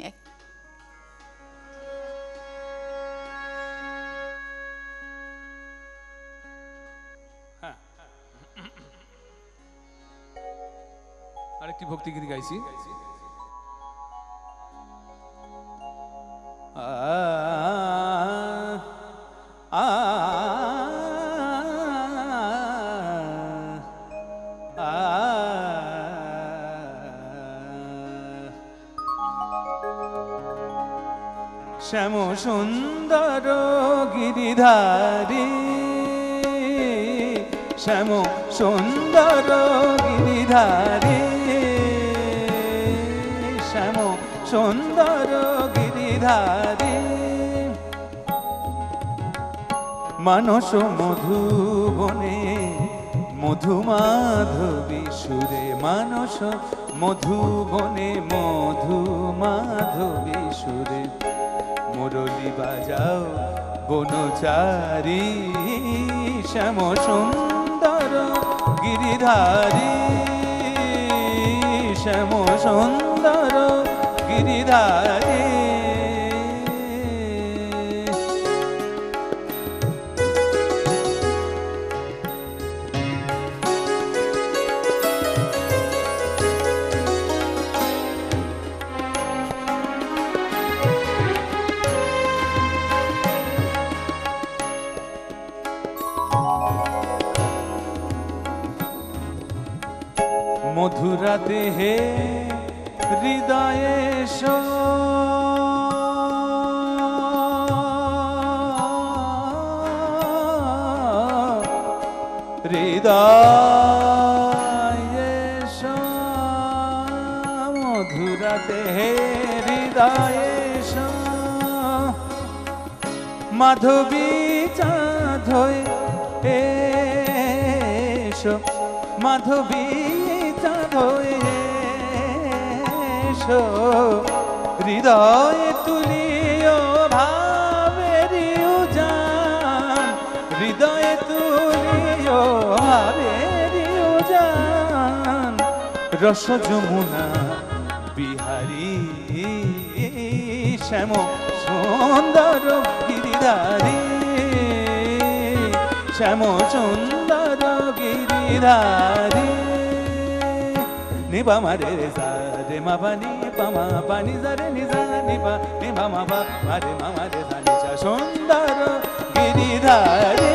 আরেকটি ভক্তিগীতি গাইছি। শ্যাম সুন্দর গিরিধারী, শ্যাম সুন্দর গিরিধারী, শ্যাম সুন্দর গিরিধারী, মানস মধুবনে মধু মাধবী সুরে, মানস মধুবনে মধু মাধবী সুরে, মুরলী বাজাও বনচারী, শ্যাম সুন্দর গিরিধারী, শ্যাম সুন্দর গিরিধারী। মধুরা দেহে হৃদয়ে হৃদয়ে মধুরা দেহে হৃদয়ে মাধবী চাঁদ হয়ে এসো, মাধবী চাঁদ হয়ে এসো, হৃদয়ে তুলিও ভাবের উজান, হৃদয়ে তুলিও ভাবের উজান, রস যমুনা বিহারী, শ্যাম সুন্দর গিরিধারী, শ্যাম সুন্দর গিরিধারী। নিবা মারে সা রে মা পানি পামা পানি জারে নিজা নিবা নিবা মা পা মারে মামা রে সা নিজা, সুন্দর গিরিধারী।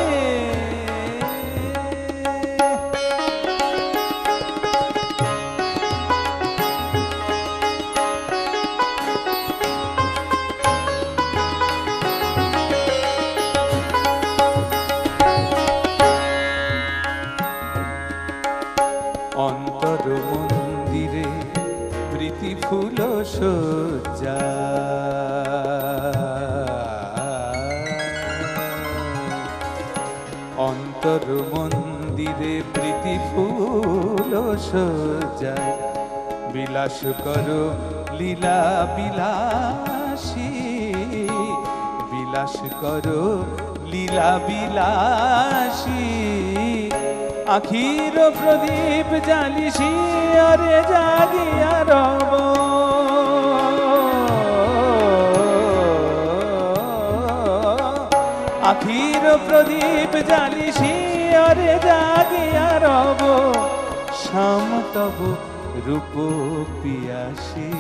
তোর মন্দিরে প্রীতি ফুল সজ্জায় বিলাস করো লীলা বিলাসী বিলাস করো লীলা বিলাসী আখির প্রদীপ জালিসি আরে জাগিয়া রব আখির প্রদীপ জালিসি আরে জাগিয়া রব শ্যাম তব রূপ পিয়াসী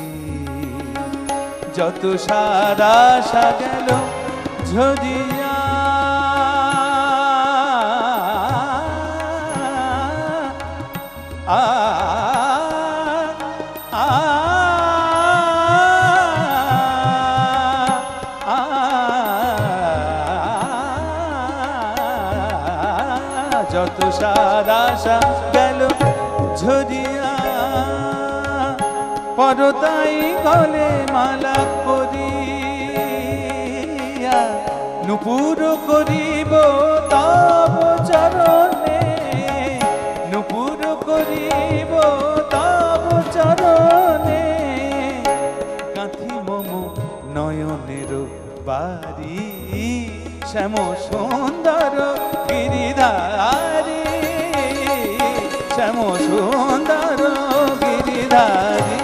যত সারা সাগেল ঝরিয়া যত সারা গেল ঝরিয়া পরতাই গলে মালা করিয়া নুপুর করিব তব চরণে নুপুর করিব তব চরণে কাঁথি মম নয়নের বাড়ি শ্যাম সুন্দর গিরিধারী শ্যাম সুন্দর গিরিধারী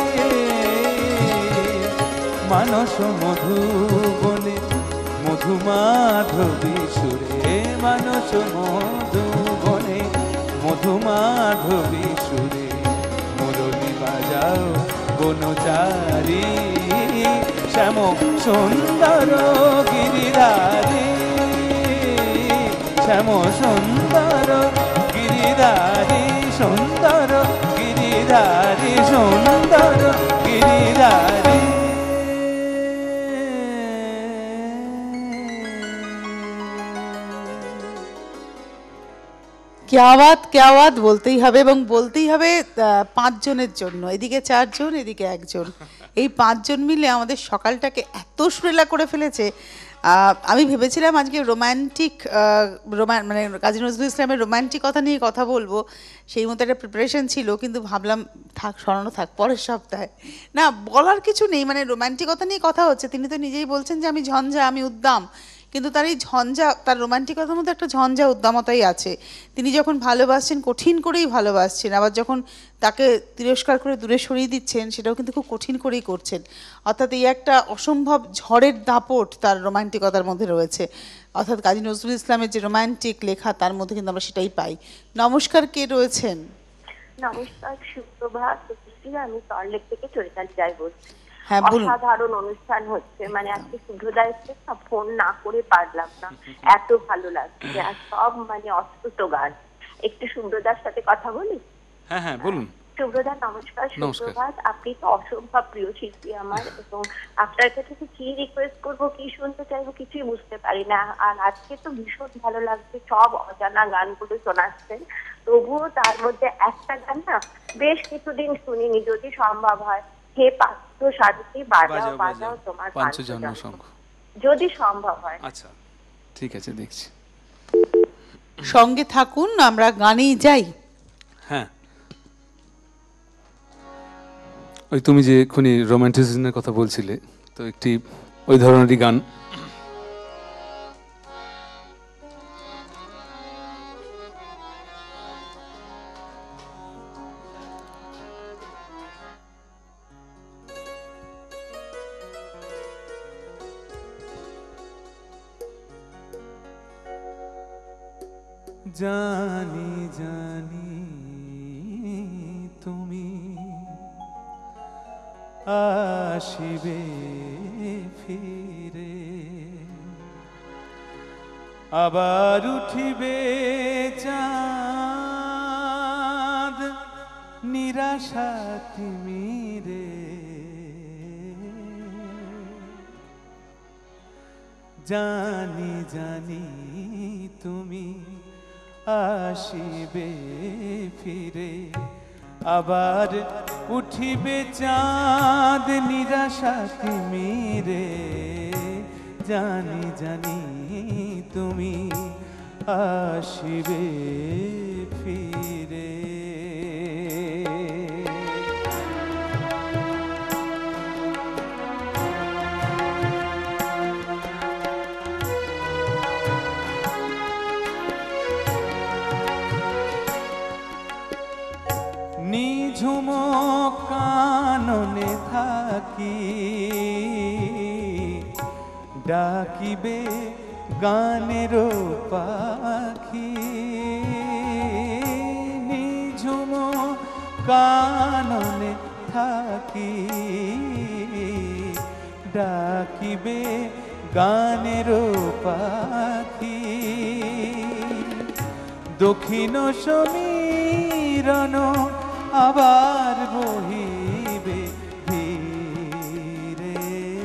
মানস মধুবনে মধুমাধবী সুরে মানস মধুবনে মধুমাধবী সুরে মুরলী বাজাও বনচারী শ্যাম সুন্দর গিরিধারী শ্যাম সুন্দর গিরিধারী সুন্দর গিরিধারী সুন্দর গিরিধারী क्या बात বলতেই হবে এবং বলতেই হবে 5 জনের জন্য এদিকে 4 জন এদিকে 1 জন এই 5 জন মিলে আমাদের সকালটাকে এত সুরেলা করে ফেলেছে আমি ভেবেছিলাম আজকে রোমান্টিক মানে কাজী নজরুল ইসলামের রোমান্টিক কথা নিয়ে কথা বলবো সেই মতো একটা প্রিপারেশন ছিল কিন্তু ভাবলাম থাক সরানো থাক পরের সপ্তাহে না বলার কিছু নেই মানে রোমান্টিকতা নিয়ে কথা হচ্ছে তিনি তো নিজেই বলছেন যে আমি ঝঞ্ঝা আমি উদ্দাম কিন্তু তার এই ঝঞ্ঝা তার রোমান্টিকতার মধ্যে একটা ঝঞ্ঝা উদ্দামতাই আছে তিনি যখন ভালোবাসছেন কঠিন করেই ভালোবাসছেন আবার যখন তাকে তিরস্কার করে দূরে সরিয়ে দিচ্ছেন সেটাও কিন্তু খুব কঠিন করেই করছেন অর্থাৎ এই একটা অসম্ভব ঝড়ের দাপট তার রোমান্টিকতার মধ্যে রয়েছে অর্থাৎ কাজী নজরুল ইসলামের যে রোমান্টিক লেখা তার মধ্যে কিন্তু আমরা সেটাই পাই নমস্কার কে রয়েছেন নমস্কার সুপ্রভাত আমি সল্টলেক থেকে চৈতালি রায় বলছি হ্যাঁ বলুন অসাধারণ অনুষ্ঠান হচ্ছে মানে আজকে শুভ্রদার ফোন না করে পারলাম না এত ভালো লাগছে আর সব মানে অদ্ভুত গান একটু শুভ্রদার সাথে কথা বলি হ্যাঁ হ্যাঁ বলুন শুভ্রদা নমস্কার সুপ্রভাত আপনি তো অসম্ভব প্রিয় শিল্পী আমার এবং আপনার কাছে কি রিকোয়েস্ট করবো কি শুনতে চাইবো কিছুই বুঝতে পারি না আর আজকে তো ভীষণ ভালো লাগছে সব অজানা গানগুলো শোনাচ্ছেন তবুও তার মধ্যে একটা গান না বেশ কিছুদিন শুনিনি যদি সম্ভব হয় হে পার্থ সারথি বাজাও বাজাও তোমার পাঞ্চজন্য শঙ্খ যদি সম্ভব হয় আচ্ছা ঠিক আছে দেখছি সঙ্গে থাকুন আমরা গানেই যাই হ্যাঁ ওই তুমি যে এক্ষুনি রোমান্টিসিজমের কথা বলছিলে তো একটি ওই ধরনেরই গান জানি জানি তুমি আসিবে ফিরে আবার উঠিবে চাঁদ নিরাশা তিমিরে জানি জানি তুমি আসিবে ফিরে আবার উঠিবে চাঁদ নিরাশা তিমিরে জানি জানি তুমি আসিবে ফিরে। নিঝুম কাননে থাকি ডাকিবে গানের পাখি, নিঝুম কাননে থাকি ডাকিবে গানের পাখি, দক্ষিণ সমীরণ আবার বহিবে ধীরে।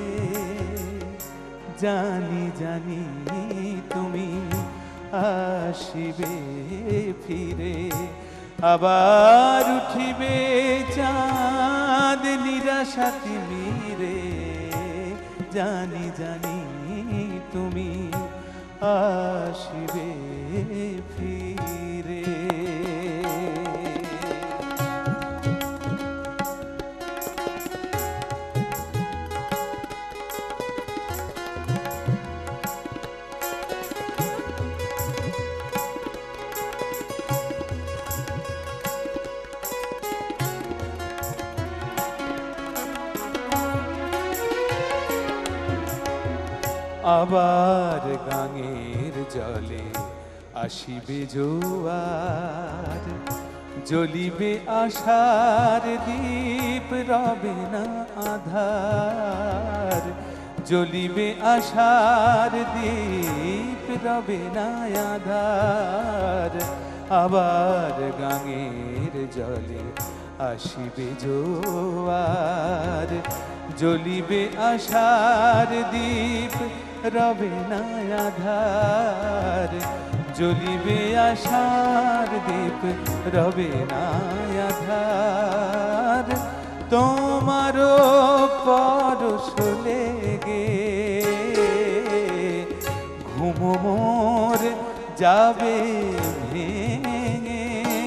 জানি জানি তুমি আসিবে ফিরে, আবার উঠিবে চাঁদ নিরাশা তিমিরে। জানি জানি তুমি আসিবে ফিরে। আবার গাঙের জলে আসিবে জোয়ার, জ্বলিবে আশার দীপ রবে না আধার। জ্বলিবে আশার দীপ রবে না আধার। আবার গাঙের জলে আসিবে জোয়ার, জ্বলিবে আশার দীপ রবে না আধার। জ্বলিবে আশার দীপ রবে না আধার। তোমারও পরশ লেগে ঘুম মোর যাবে ভেঙে।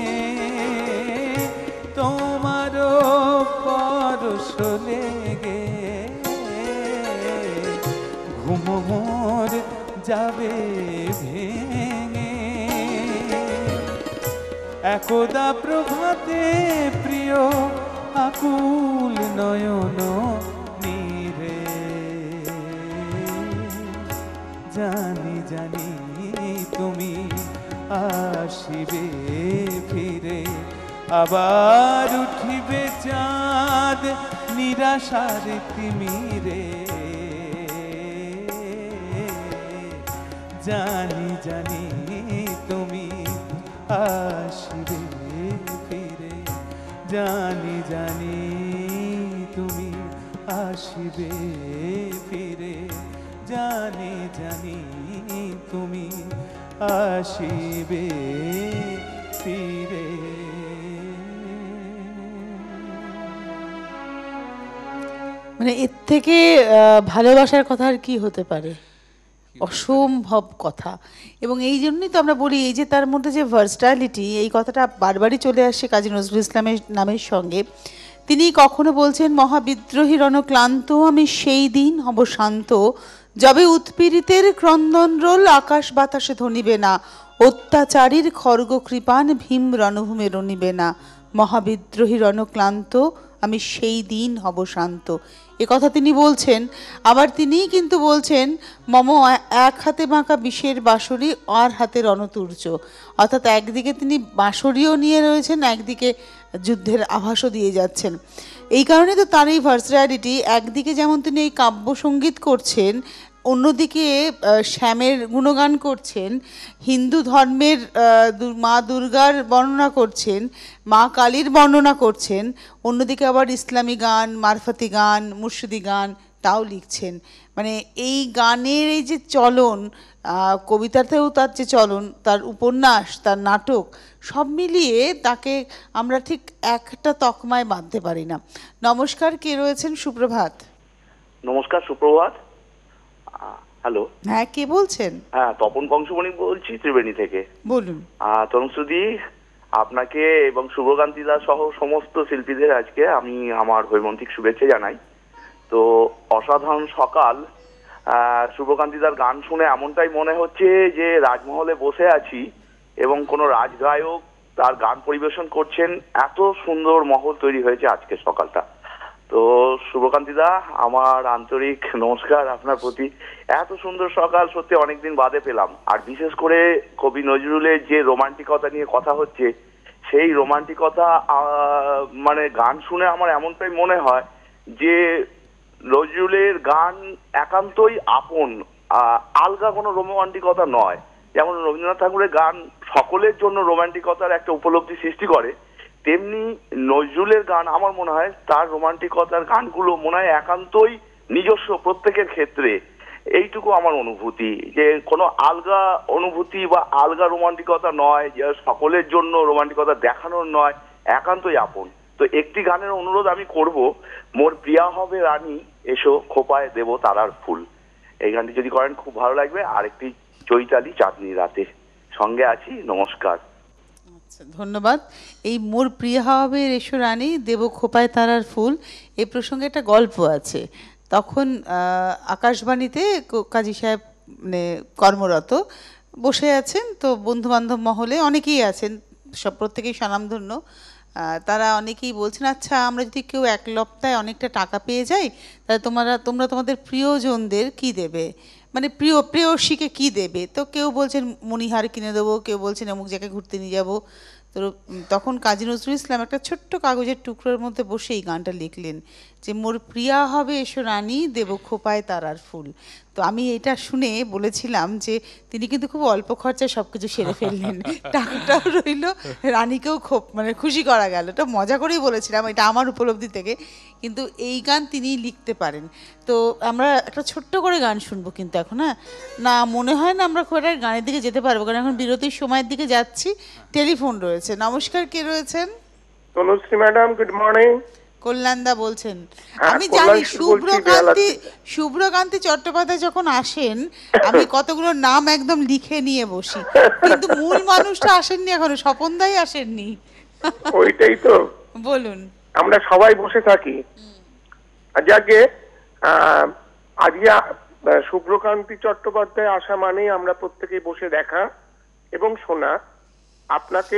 তোমারও পরশ লেগে ঘুম মোর যাবে ভেঙে। একদা প্রভাতে প্রিয় আকুল নয়ন নীরে। জানি জানি তুমি আসিবে ফিরে, আবার উঠিবে চাঁদ নিরাশার তিমিরে। জানি জানি তুমি আসিবে ফিরে। জানি জানি তুমি আসিবে ফিরে। জানি জানি তুমি আসিবে ফিরে। মানে এর থেকে ভালোবাসার কথা আর কি হতে পারে? অসম্ভব কথা। এবং এই জন্যই তো আমরা বলি, এই যে তার মধ্যে যে ভার্সটাইলিটি, এই কথাটা বারবারই চলে আসে কাজী নজরুল ইসলামের নামের সঙ্গে। তিনি কখনো বলছেন, মহাবিদ্রোহী রণক্লান্ত আমি সেই দিন হব শান্ত, যবে উৎপীড়িতের ক্রন্দন রোল আকাশ বাতাসে ধ্বনিবে না, অত্যাচারীর খর্গ কৃপান ভীম রণভূমে রণিবে না। মহাবিদ্রোহী রণক্লান্ত আমি সেই দিন হব শান্ত, এ কথা তিনি বলছেন। আবার তিনিই কিন্তু বলছেন, মম এক হাতে বাঁকা বিষের বাঁশরি আর হাতে রণতুর্য। অর্থাৎ একদিকে তিনি বাঁশরিও নিয়ে রয়েছেন, একদিকে যুদ্ধের আভাসও দিয়ে যাচ্ছেন। এই কারণে তো তার এই ভার্সিটি, একদিকে যেমন তিনি এই কাব্যসঙ্গীত করছেন, অন্যদিকে শ্যামের গুণগান করছেন, হিন্দু ধর্মের মা দুর্গার বর্ণনা করছেন, মা কালীর বর্ণনা করছেন, অন্যদিকে আবার ইসলামী গান, মারফতি গান, মুর্শিদি গান তাও লিখছেন। মানে এই গানের এই যে চলন, কবিতাতেও তার যে চলন, তার উপন্যাস, তার নাটক, সব মিলিয়ে তাকে আমরা ঠিক একটা তকমায় বাঁধতে পারি না। নমস্কার, কে রয়েছেন? সুপ্রভাত। নমস্কার, সুপ্রভাত। হ্যালো, হ্যাঁ, কে বলছেন? হ্যাঁ তপন বংশমণি বলছি ত্রিবেণী থেকে। বলুন। তনুশ্রুদি, আপনাকে এবং শুভকান্তি দা সহ সমস্ত শিল্পীদের আজকে আমি আমার হৈমন্তিক শুভেচ্ছা জানাই। তো অসাধারণ সকাল। শুভকান্তিদার গান শুনে এমনটাই মনে হচ্ছে যে রাজমহলে বসে আছি এবং কোনো রাজগায়ক তার গান পরিবেশন করছেন। এত সুন্দর মহল তৈরি হয়েছে আজকে সকালটা। তো শুভকান্তিদা, আমার আন্তরিক নমস্কার আপনার প্রতি। এত সুন্দর সকাল সত্যি অনেকদিন বাদে পেলাম। আর বিশেষ করে কবি নজরুলের যে রোমান্টিকতা নিয়ে কথা হচ্ছে, সেই রোমান্টিকতা মানে গান শুনে আমার এমনটাই মনে হয় যে নজরুলের গান একান্তই আপন, আলগা কোনো রোমান্টিকতা নয়। যেমন রবীন্দ্রনাথ ঠাকুরের গান সকলের জন্য রোমান্টিকতার একটা উপলব্ধি সৃষ্টি করে, তেমনি নজরুলের গান আমার মনে হয় তার রোমান্টিকতার গানগুলো মনে হয় একান্তই নিজস্ব প্রত্যেকের ক্ষেত্রে। এইটুকু আমার অনুভূতি, যে কোনো আলগা অনুভূতি বা আলগা রোমান্টিকতা নয়, যে সকলের জন্য রোমান্টিকতা দেখানোর নয়, একান্তই আপন। তো একটি গানের অনুরোধ আমি করব, মোর প্রিয়া হবে রানী এসো খোপায় দেব তারার ফুল। এই গানটি যদি করেন খুব ভালো লাগবে। আরেকটি চৈতালি চাঁদনি রাতে সঙ্গে আছি। নমস্কার। আচ্ছা, ধন্যবাদ। এই মোর প্রিয়া হবে রেশো রানী দেব খোপায় তারার ফুল, এই প্রসঙ্গে একটা গল্প আছে। তখন আকাশবাণীতে কাজী সাহেব মানে কর্মরত বসে আছেন। তো বন্ধুবান্ধব মহলে অনেকেই আছেন, সব প্রত্যেকেই স্বনামধন্য। তারা অনেকেই বলছেন, আচ্ছা আমরা যদি কেউ এক লপ্তায় অনেকটা টাকা পেয়ে যাই, তাহলে তোমরা তোমাদের প্রিয়জনদের কি দেবে, মানে প্রেয়সীকে কি দেবে? তো কেউ বলছেন মণিহার কিনে দেবো, কেউ বলছেন অমুক জায়গায় ঘুরতে নিয়ে যাবো। তো তখন কাজী নজরুল ইসলাম একটা ছোট্ট কাগজের টুকরোর মধ্যে বসে এই গানটা লিখলেন যে মোর প্রিয়া হবে এসো রানী দেব খোপায় তারার ফুল। তো আমি এটা শুনে বলেছিলাম যে তিনি কিন্তু খুব অল্প খরচায় সব কিছু সেরে ফেললেন, টাকাটাও রইল, রানীকেও খুব মানে খুশি করা গেল। এটা মজা করেই বলেছিলাম, এটা আমার উপলব্ধি থেকে। কিন্তু এই গান তিনি লিখতে পারেন। তো আমরা একটা ছোট্ট করে গান শুনবো কিন্তু এখন। হ্যাঁ, না মনে হয় না আমরা খুব একটা গানের দিকে যেতে পারবো, কারণ এখন বিরতির সময়ের দিকে যাচ্ছি। টেলিফোন রয়েছে। নমস্কার, কে রয়েছেন? Tanushree madam, good morning. কল্যাণদা বলছেন। আমি জানি শুভ্রকান্তি চট্টোপাধ্যায় যখন আসেন আমি কতগুলো নাম একদম লিখে নিয়ে বসি, কিন্তু মূল মানুষটা আসেননি এখনো, স্বপনদাই আসেননি। ওইটাই তো বলুন। আমরা সবাই বসে থাকি। যাকে আজকে শুভ্রকান্তি চট্টোপাধ্যায় আসা মানেই আমরা প্রত্যেকেই বসে দেখা এবং শোনা। আপনাকে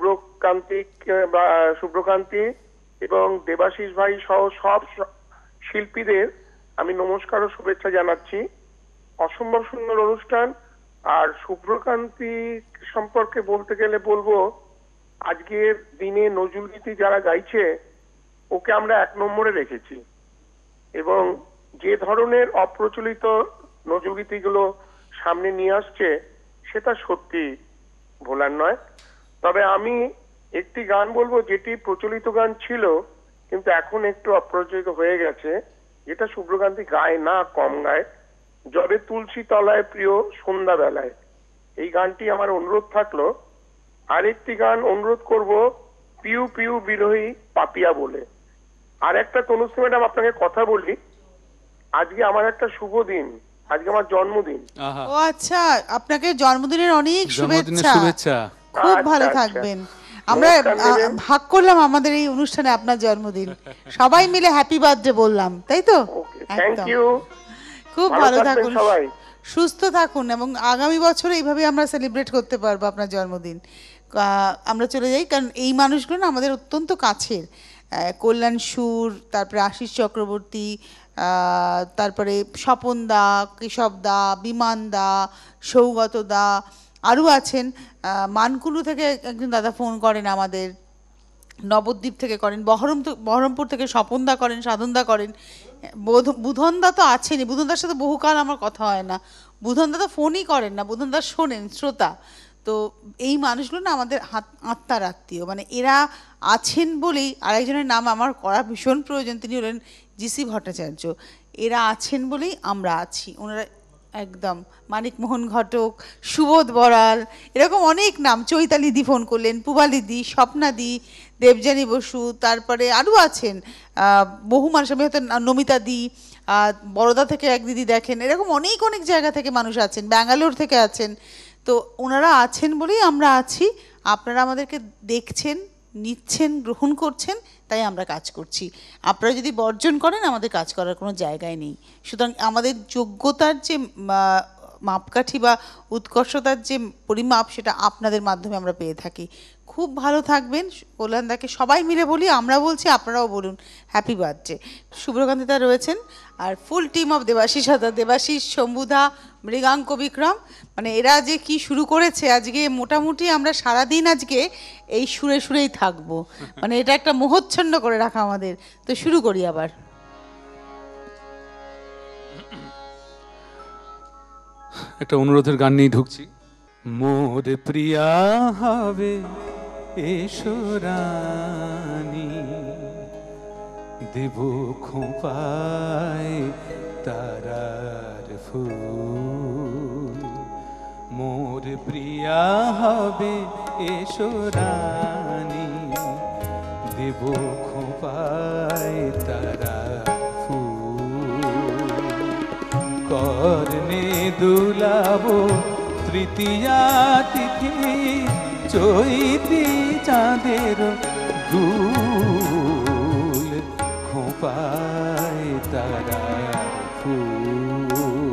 শুভ্রকান্তি এবং দেবাশিস ভাই সহ সব শিল্পীদের আমি নমস্কার ও শুভেচ্ছা জানাচ্ছি। অসম্ভব সুন্দর অনুষ্ঠান। আর শুভ্রকান্তি সম্পর্কে বলতে গেলে বলবো, আজকের দিনে নজরুল গীতি যারা গাইছে ওকে আমরা 1 নম্বরে রেখেছি, এবং যে ধরনের অপ্রচলিত নজরুল গীতিগুলো সামনে নিয়ে আসছে সেটা সত্যি ভোলার নয়। তবে আমি একটি গান বলবো যেটি প্রচলিত গান ছিল কিন্তু এখন একটু অপ্রচলিত হয়ে গেছে, যেটা শুভ্রকান্তি গায় না, কম গায়। যবে তুলসী তলায় প্রিয় সন্ধ্যা বেলায়, এই গানটি আমার অনুরোধ থাকলো। আরেকটি গান অনুরোধ করব, পিউ পিউ বিরোহী পাপিয়া বলে। আর একটা তনুশ্রী ম্যাডাম আপনাকে কথা বলি, আজকে আমার একটা শুভ দিন, আজকে আমার জন্মদিন। ও আচ্ছা, আপনাকে জন্মদিনের অনেক শুভেচ্ছা। খুব ভালো থাকবেন। আমরা ভাগ করলাম আমাদের এই অনুষ্ঠানে আপনার জন্মদিন, সবাই মিলে হ্যাপি বার্থডে বললাম, তাই তো? Thank you. খুব ভালো থাকুন, সুস্থ থাকুন, এবং আগামী বছর এইভাবে আমরা সেলিব্রেট করতে পারবো আপনার জন্মদিন। আমরা চলে যাই, কারণ এই মানুষগুলো না আমাদের অত্যন্ত কাছের। কল্যাণ সুর, তারপরে আশিস চক্রবর্তী, তারপরে স্বপন দা, কেশব দা, বিমান দা, সৌগত দা, আরও আছেন। মানকুলু থেকে একজন দাদা ফোন করেন আমাদের, নবদ্বীপ থেকে করেন, বহরমপুর থেকে স্বপনদা করেন, সাধনদা করেন, বুধনদা তো আছেনই। বুধনদার সাথে বহুকাল আমার কথা হয় না, বুধনদা তো ফোনই করেন না, বুধনদা শোনেন, শ্রোতা। তো এই মানুষগুলো না আমাদের আত্মার আত্মীয়, মানে এরা আছেন বলেই। আরেকজনের নাম আমার করা ভীষণ প্রয়োজন, তিনি হলেন জিসি ভট্টাচার্য। এরা আছেন বলেই আমরা আছি। ওনারা একদম মানিকমোহন ঘটক, সুবোধ বড়াল, এরকম অনেক নাম। চৈতালি দি ফোন করলেন, পুবালি দি, স্বপ্না দি, দেবযানী বসু, তারপরে আরও আছেন বহু মানুষ। আমি হয়তো নমিতা দি, বরোদা থেকে এক দিদি দেখেন, এরকম অনেক অনেক জায়গা থেকে মানুষ আছেন, ব্যাঙ্গালোর থেকে আছেন। তো ওনারা আছেন বলেই আমরা আছি। আপনারা আমাদেরকে দেখছেন, নিচ্ছেন, গ্রহণ করছেন, তাই আমরা কাজ করছি। আপনারা যদি বর্জন করেন, আমাদের কাজ করার কোনো জায়গায় নেই। সুতরাং আমাদের যোগ্যতার যে মাপকাঠি বা উৎকর্ষতার যে পরিমাপ, সেটা আপনাদের মাধ্যমে আমরা পেয়ে থাকি। খুব ভালো থাকবেন। কল্যাণদাকে সবাই মিলে বলি, আমরা বলছি, আপনারাও বলুন হ্যাপি বার্থডে। শুভ্রকান্তিদা রয়েছেন, আর full team of Debashis Hada, Debashis, শম্ভুদা, Mriganka Vikram, মানে এরা যে কি শুরু করেছে আজকে, মোটামুটি আমরা সারাদিন আজকে এই সুরে সুরেই থাকবো। মানে এটা একটা মোহচ্ছন্ন করে রাখা আমাদের। তো শুরু করি আবার। একটা অনুরোধের গান নিয়ে ঢুকছি। মোর প্রিয়া হবে এসো রানী, দেব খোঁপায় তারার ফুল। মোর প্রিয়া হবে এসো রানী, দেব খোঁপায় তারার ফুল। কর্ণে দুলাবো তৃতীয়া তিথি, চৈতি চাঁদের দুল। খোঁপায় তারার ফুল।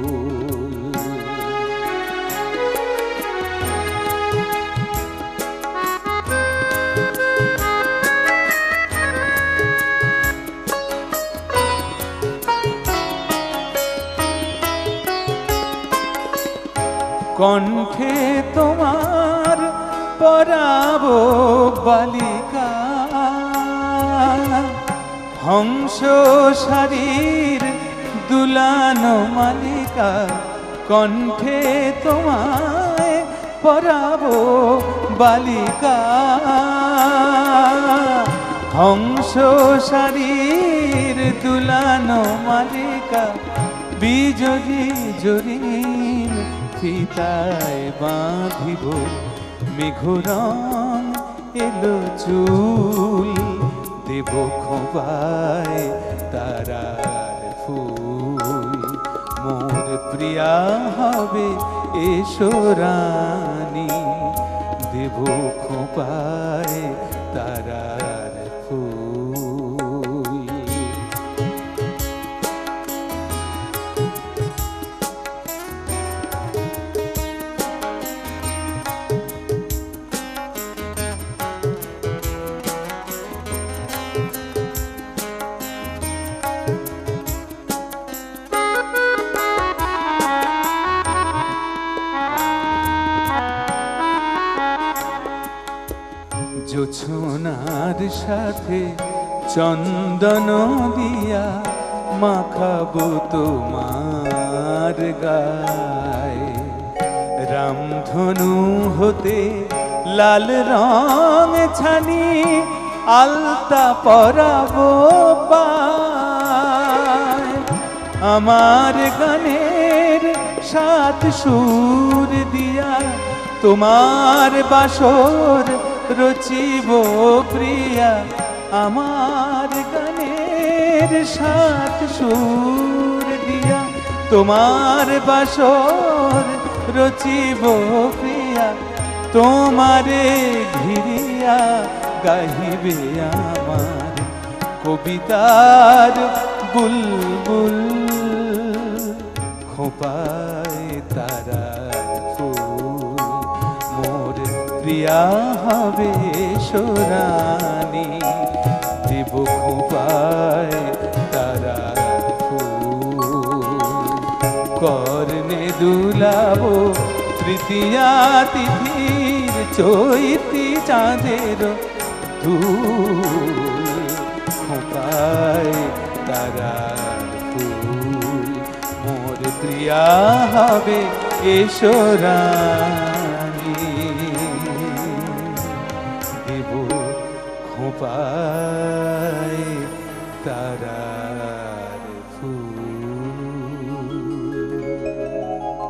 কণ্ঠে তোমার পরাবো বালিকা, হংস শারীর দুলানো মালিকা। কণ্ঠে তোমায় পরাবো বালিকা, হংস শারীর দুলানো মালিকা। বিজলি জরিন ফিতায় বাঁধিব, মেঘরং এলো চুল। দেব খোঁপায় তারার ফুল। মোর প্রিয়া হবে এসো রানী, দেব খোঁপায় তারার ফুল। জোছনার সাথে চন্দন দিয়া মাখাবো তোমার গায়ে। রামধনু হতে লাল রং ছানি, আলতা পরাবো পায়। আমার গানের সাত সুর দিয়া তোমার বাসর রচিব প্রিয়া। আমার গানের সাত সুর দিয়া তোমার বাসর রচিব প্রিয়া। তোমারে ঘিরিয়া গাহিবে আমার কবিতার বুলবুল। খোঁপায় তারার ফুল। মোর প্রিয়া হবে এসো রানী, দেব খোঁপায় তারার ফুল। কর্ণে দুলাবো তৃতীয়া তিথির, চৈতি চাঁদের দুল। খোঁপায় তারার ফুল। মোর প্রিয়া হবে এসো রানী, দেব খোঁপায় তারার ফুল।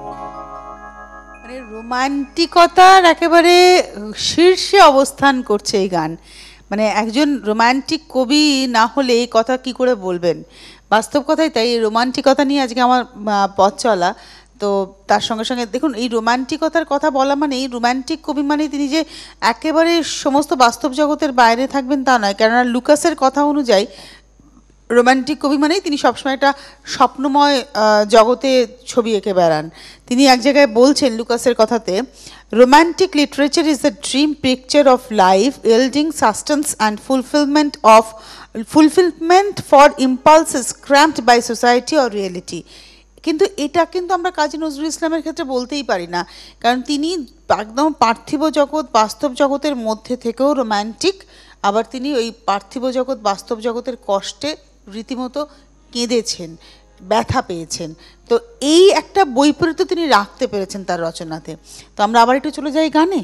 মানে রোমান্টিকতার একেবারে শীর্ষে অবস্থান করছে এই গান। মানে একজন রোমান্টিক কবি না হলে এই কথা কি করে বলবেন? বাস্তব কথাই তাই। এই রোমান্টিকতা নিয়ে আজকে আমার পথ চলা। তো তার সঙ্গে সঙ্গে দেখুন, এই রোমান্টিকতার কথা বলা মানে এই রোমান্টিক কবি মানে তিনি যে একেবারে সমস্ত বাস্তব জগতের বাইরে থাকবেন তা নয়। কেননা লুকাসের কথা অনুযায়ী রোমান্টিক কবি মানেই তিনি সবসময় একটা স্বপ্নময় জগতে ছবি এঁকে বেড়ান। তিনি এক জায়গায় বলছেন লুকাসের কথাতে, romantic literature is the dream picture of life yielding sustenance and fulfilment for impulses cramped by society or reality. কিন্তু এটা কিন্তু আমরা কাজী নজরুল ইসলামের ক্ষেত্রে বলতেই পারি না, কারণ তিনি একদম পার্থিব জগৎ বাস্তব জগতের মধ্যে থেকেও রোম্যান্টিক, আবার তিনি ওই পার্থিব জগৎ বাস্তব জগতের কষ্টে রীতিমতো কেঁদেছেন, ব্যথা পেয়েছেন। তো এই একটা বৈপরীত্য তিনি রাখতে পেরেছেন তার রচনাতে। তো আমরা আবার একটু চলে যাই গানে।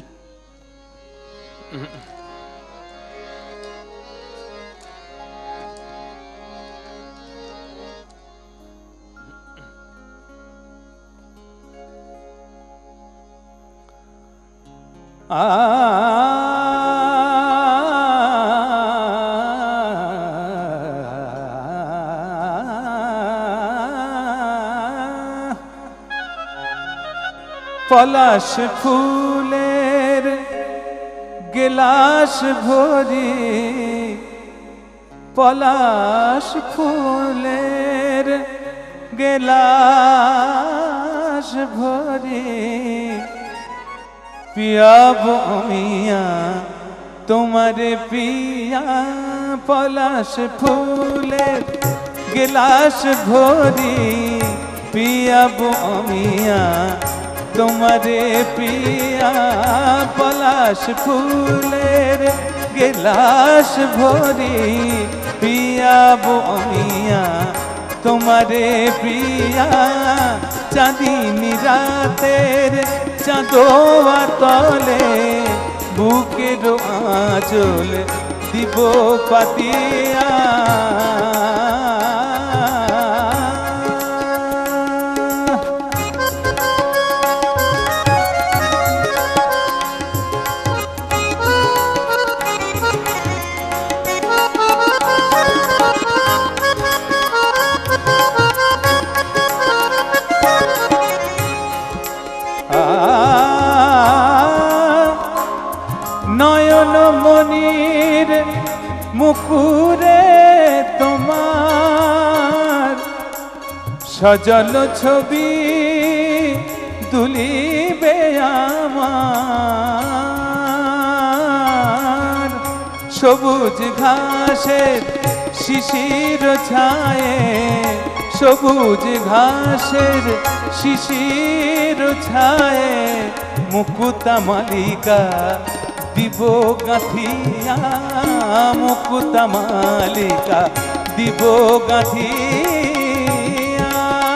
পলাশ ফুলের গেলাস ভরি, পলাশ ফুলের গেলাস ভরি, পিয়াবো মিয়া তোমারে পিয়া। পলাশ ফুলের গেলাস ভরি, পিয়াবো মিয়া তোমারে পিয়া। পলাশ ফুলের গেলাস ভরি, পিয়াবো মিয়া তোমারে প্রিয়া। চাঁদিনী রাতের চাঁদোয়া তলে বুকের আঁচল দিব পাতিয়া। নয়ন মনির মুকুরে তোমার সজল ছবি দুলিবে আমার। সবুজ ঘাসের শিশির ছায়ে, সবুজ ঘাসের শিশির ছায়ে মুকুতা মালিকা দিব গাঁথিয়া। মুকুতা মালিকা দিব গাঁথিয়া।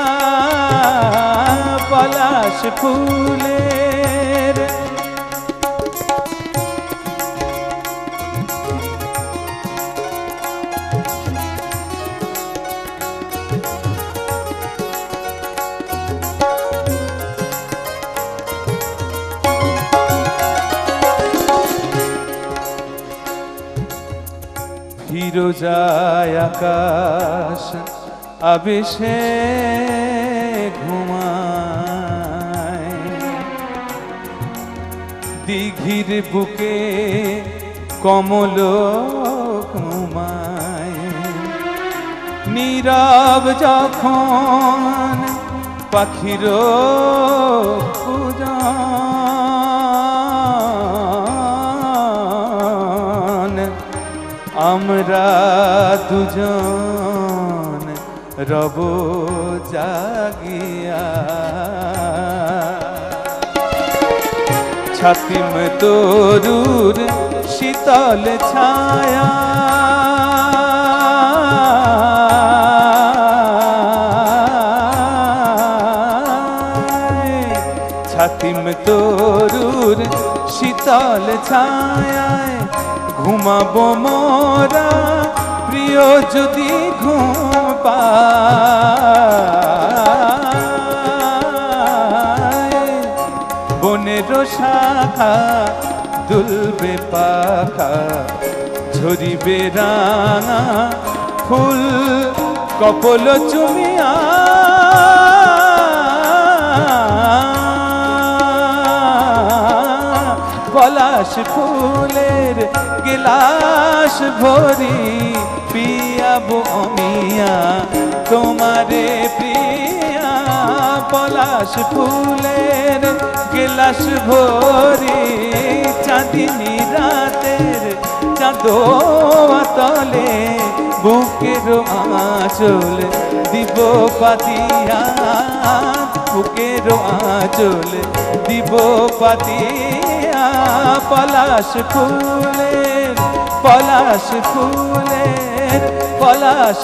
পলাশ ফুলের ফিরোজায় আকাশ আবেশে ঘুমায়, দিঘির বুকে কমল ঘুমায়। নীরব যখন পাখির পূজন, আমরা দুজন রব জাগিয়া। ছাতিম তরুর শীতল ছায়া, ছাতিম তরুর শীতল ছায়ায় ঘুমাবো মোরা প্রিয় যদি ঘুম পায়। বনের শাখা দুলবে পাখা ঝরিবে রাঙা ফুল কপল চুমিয়া পলাশ ফুলের গিলাস ভরি পিয়াবো অমিয়া তোমারে প্রিয়া পলাশ ফুলের গিলাস ভরি চাঁদিনী রাতের চাঁদোয়া তলে বুকের আঁচল দিব পাতিয়া বুকের আঁচল দিব পাতিয়া পলাশ ফুলের পলাশ ফুলের পলাশ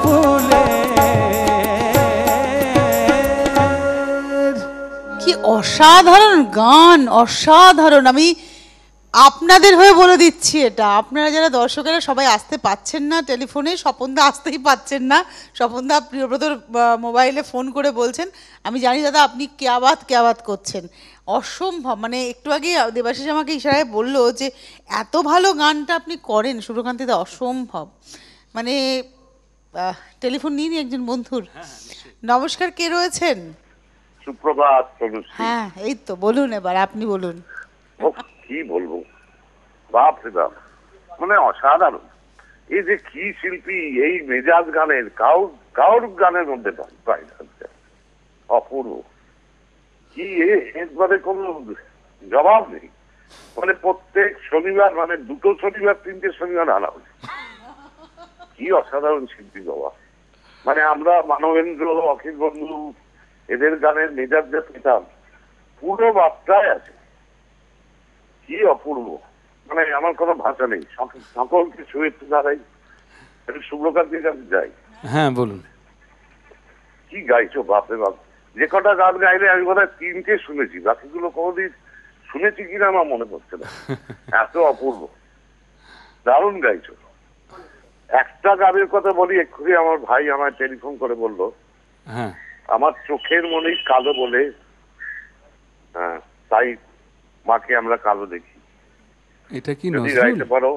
ফুলের। কি অসাধারণ গান, অসাধারণ। আমি আপনাদের হয়ে বলে দিচ্ছি, এটা আপনারা যারা দর্শকেরা সবাই আসতে পাচ্ছেন না টেলিফোনে, স্বপনদা আসতেই পাচ্ছেন না, স্বপনদা প্রিয়ব্রতর মোবাইলে ফোন করে বলছেন আমি জানি দাদা আপনি কেয়াবাত করছেন, অসম্ভব। মানে একটু আগে দেবাশিস আমাকে ইশারায় বললো যে এত ভালো গানটা আপনি করেন শুভকান্তিদা, অসম্ভব। মানে টেলিফোন নিন একজন বন্ধুর। নমস্কার, কে রয়েছেন? সুপ্রভাত। হ্যাঁ এই তো, বলুন এবার, আপনি বলুন। কি বলবো, বাপ রে বাপ, মানে অসাধারণ। এই যে কি শিল্পী, এই মেজাজ গানের কাউর গানের মধ্যে পাই না, অপূর্ব। কি একবারে কোনো জবাব নেই। মানে প্রত্যেক শনিবার, মানে দুটো শনিবার তিনটে শনিবার আনা হচ্ছে। কি অসাধারণ শিল্পী বাবা। মানে আমরা মানবেন্দ্র, অখিল বন্ধু এদের গানের মেজাজ যে পেতাম পুরো বার্তায় আছে। কি অপূর্ব, মানে আমার কোনো ভাষা নেই। সকলকে শুভেচ্ছা জানাই। শুভ্রকান্তির কাছে যাই। হ্যাঁ বলুন। কি গাইছো বাপরে বাপ। যে কটা গান গাইলে আমি বোধহয় তিনটে শুনেছি, বাকিগুলো কোনোদিন শুনেছি কিনা আমার মনে পড়ছে না। এত অপূর্ব, দারুণ গাইছো। একটা গানের কথা বলি এক্ষুনি, আমার ভাই আমার টেলিফোন করে বললো হ্যাঁ আমার চোখের মনেই কালো বলে, হ্যাঁ তাই মাকে আমরা কালো দেখি। এটা কি যদি গাইতে পারো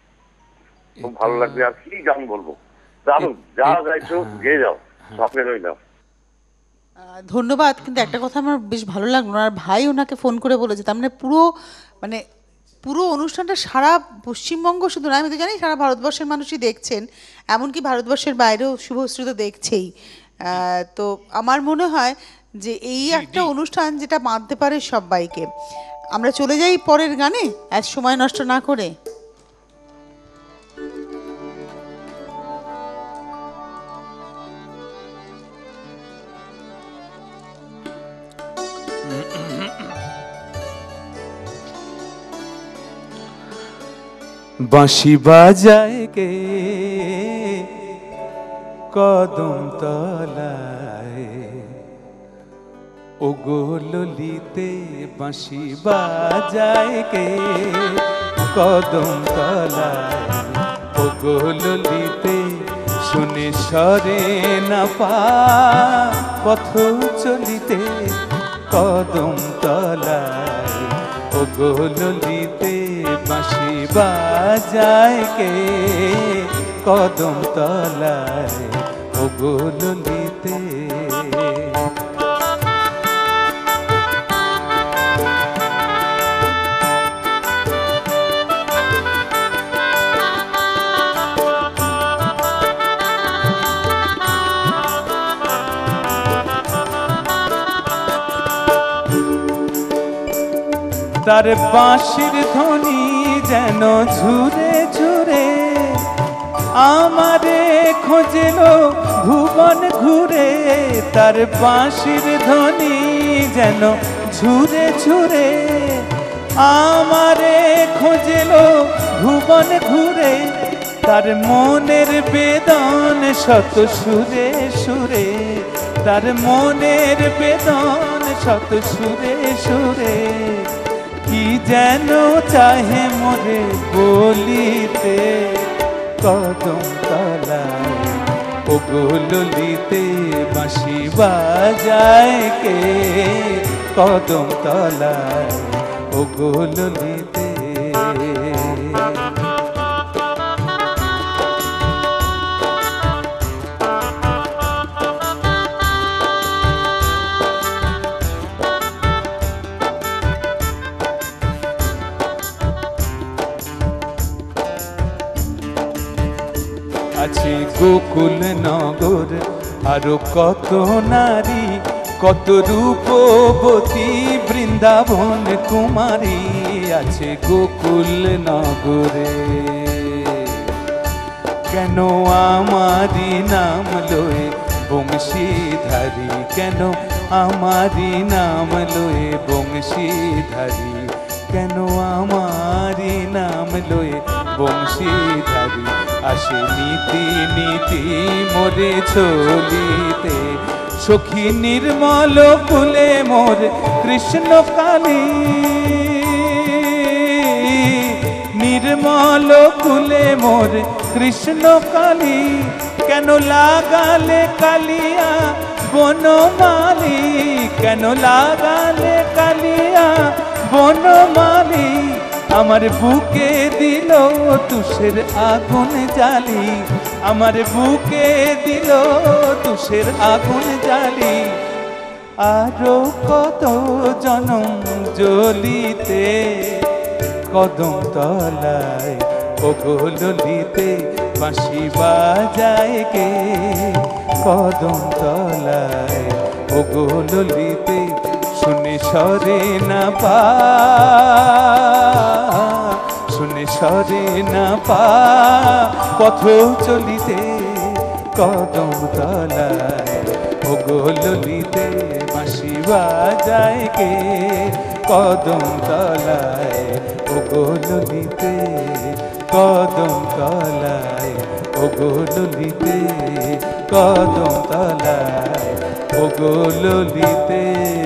খুব ভালো লাগবে। আর কি গান বলবো, দারুণ। যা গাইছো গেয়ে যাও, স্বপ্নে রইলাম। ধন্যবাদ। কিন্তু একটা কথা আমার বেশ ভালো লাগলো, আর ভাই ওনাকে ফোন করে বলেছে, তার মানে পুরো অনুষ্ঠানটা সারা পশ্চিমবঙ্গ শুধু না, আমি তো জানি সারা ভারতবর্ষের মানুষই দেখছেন, এমনকি ভারতবর্ষের বাইরেও শুভশ্রী তো দেখছেই। তো আমার মনে হয় যে এই একটা অনুষ্ঠান যেটা বাঁধতে পারে সবাইকে। আমরা চলে যাই পরের গানে আজ সময় নষ্ট না করে। বাঁশি বাজায় কে কদম তলায়, ও গো ললিতে বাঁশি বাজায় কে কদম তলায়, ও গো ললিতে শুনে সরে না পা পথ চলিতে কদম তলায়, ও গো ললিতে বাঁশি বাজায় কে কদম তলায়, ও গো ললিতে। তার বাঁশির ধ্বনি যেন ঝুরে ঝুরে আমারে খোঁজলো ভুবন ঘুরে, তার বাঁশির ধ্বনি যেন ঝুরে ঝুরে আমারে খোঁজলো ভুবন ঘুরে, তার মনের বেদন শত সুরে সুরে, তার মনের বেদন শত সুরে সুরে, কি যেন চাহে মোরে বলিতে কদম তলায়, ও গো ললিতে বাঁশি বাজায় কে কদম তলায় ও গো ললিতে। আছে গোকুল নগর আরো কত নারী, কত রূপবতী বৃন্দাবন কুমারী আছে গোকুল নগরে। কেন আমারি নাম লয়ে বংশীধারী, কেন আমারি নাম লয়ে বংশীধারী, কেন আমারি নাম লয়ে বংশীধারী। আসে নীতি নীতি মোরে চলিতে, সখী নির্মল ফুলে মোর কৃষ্ণ কালী, নির্মল ফুলে মোর কৃষ্ণ কালী। কেন লাগালে কালিয়া বনমালী, কেন লাগালে কালিয়া বনমালী। আমার বুকে দিল তুষের আগুন জ্বালি, আমার বুকে দিল তুষের আগুন জ্বালি। আরো কত জনম জ্বলিতে কদম তলায় ও গো ললিতে, বাঁশি বাজায় কে কদম তলায় ও গো ললিতে। শুনে সরে না পা, শুনে সরে না পা, পথ চলিতে কদম তলায় ও গো ললিতে। বাঁশি বাজায় কে কদম তলায় ও গো ললিতে, কদম তলায় ও গো ললিতে, কদম তলায় ও গো ললিতে।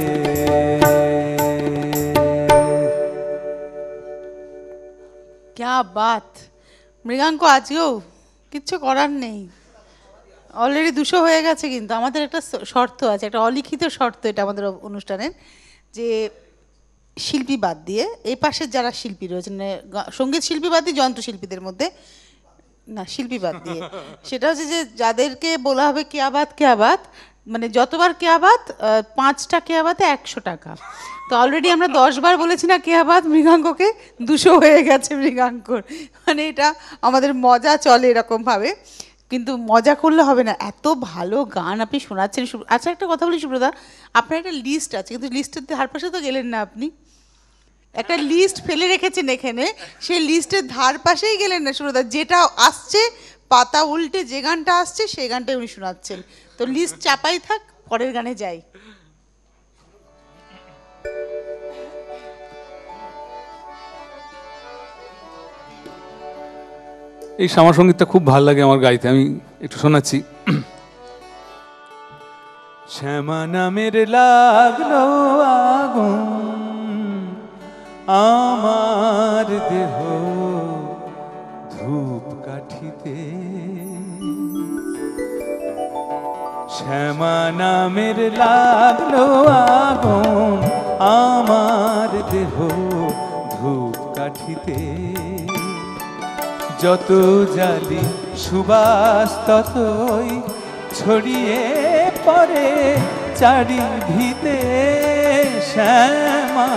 ক্যা বাত! মৃগাঙ্ক আজকেও কিচ্ছু করার নেই, অলরেডি 200 হয়ে গেছে। কিন্তু আমাদের একটা শর্ত আছে, একটা অলিখিত শর্ত এটা আমাদের অনুষ্ঠানের, যে শিল্পী বাদ দিয়ে এই পাশের যারা শিল্পী রয়েছেন, সঙ্গীত শিল্পী বাদ দিয়ে যন্ত্রশিল্পীদের মধ্যে না, শিল্পী বাদ দিয়ে, সেটা হচ্ছে যে যাদেরকে বলা হবে কেয়াবাত কেয়াবাত, মানে যতবার কেয়াবাত 5টা কেয়াবাতে 100 টাকা। তো অলরেডি আমরা 10 বার বলেছি না কেয়াবাত, মৃগাঙ্ককে 200 হয়ে গেছে মৃগাঙ্কর। মানে এটা আমাদের মজা চলে এরকমভাবে, কিন্তু মজা করলে হবে না, এত ভালো গান আপনি শোনাচ্ছেন। আচ্ছা একটা কথা বলি সুব্রতা, আপনার একটা লিস্ট আছে, কিন্তু লিস্টের ধার পাশে তো গেলেন না আপনি, একটা লিস্ট ফেলে রেখেছেন এখানে, সেই লিস্টের ধার পাশেই গেলেন না সুব্রতা। যেটা আসছে পাতা উল্টে যে গানটা আসছে সেই গানটাই উনি শোনাচ্ছেন। তো লিস্ট চাপাই থাক, পরের গানে যাই। এই শ্যামা সঙ্গীতটা খুব ভালো লাগে আমার গাইতে, আমি একটু শোনাচ্ছি। শ্যামা নামের লাগলো আগুন আমার দেহ ধূপ কাঠিতে, শ্যামা নামের লাগলো আগুন আমার দেহ ধূপ কাঠিতে। যত জালি সুবাস ততই ছড়িয়ে পড়ে চারিভিতে। শ্যামা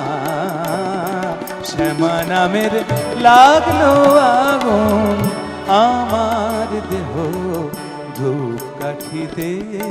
শ্যামা নামের লাগলো আগুন আমার দেহ ধূপ কাঠিতে।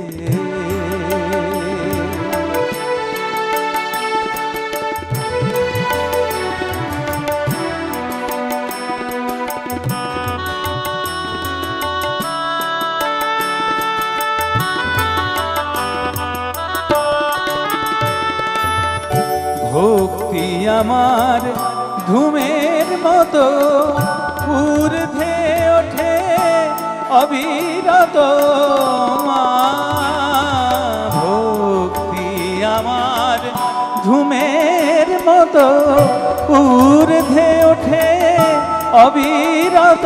ভক্তি আমার ধূমের মতো ঊর্ধ্বে ওঠে অবিরত। মা ভক্তি আমার ধূমের মতো ঊর্ধ্বে ওঠে অবিরত।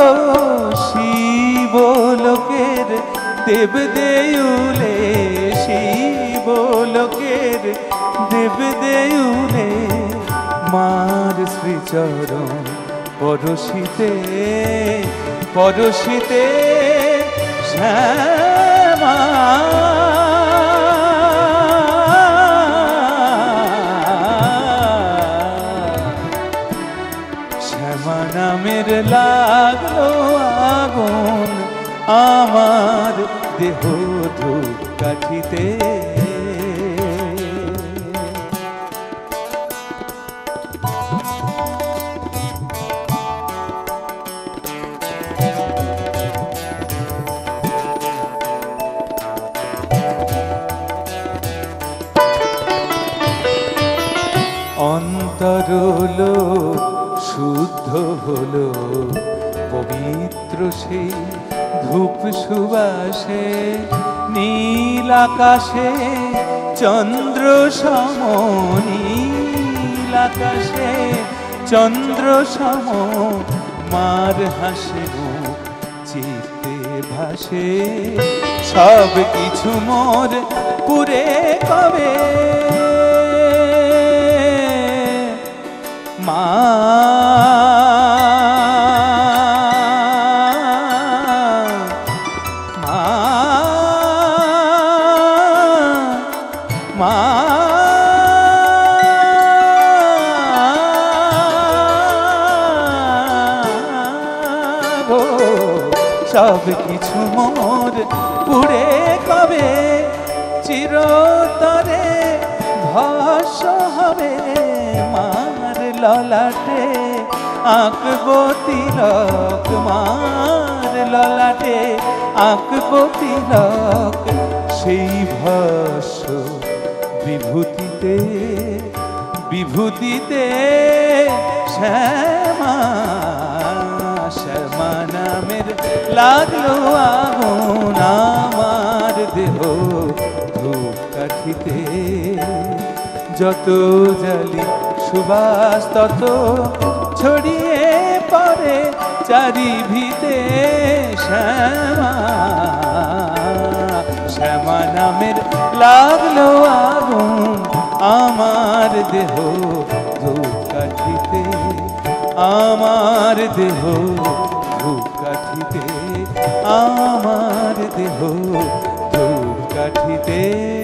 শিবলোকের দেব দেউলে শিবলোকের দেব দেউলে মার শ্রীচরণ পরশিতে পরশিতে শ্যামা শ্যামা নামের লাগলো আগুন আমার দেহ ধূপ কাঠিতে অন্তরলো শুদ্ধ হলো পবিত্র সেই ধূপ সুবাসে নীল আকাশে চন্দ্র সম নীল আকাশে চন্দ্র সম মার হাসে মুখ চিত্তে ভাসে সব কিছু মোর পুরে কবে মা মা মা গো সব কিছু মোর পুড়ে কবে চিরতরে ভস্ম হবে মার ললাটে আঁকবো তিলক মার ললাটে আঁকবো তিলক সেই ভস্ম বিভূতিতে বিভূতিতে শ্যামা শ্যামা নামের লাগলো আগুন আমার দেহ ধূপ কাঠিতে যত জালি সুবাস তত ছড়িয়ে পড়ে চারিভিতে শ্যামা শ্যামা নামের লাগলো আগুন আমার দেহ ধূপ কাঠিতে আমার দেহ ধূপ কাঠিতে আমার দেহ ধূপ কাঠিতে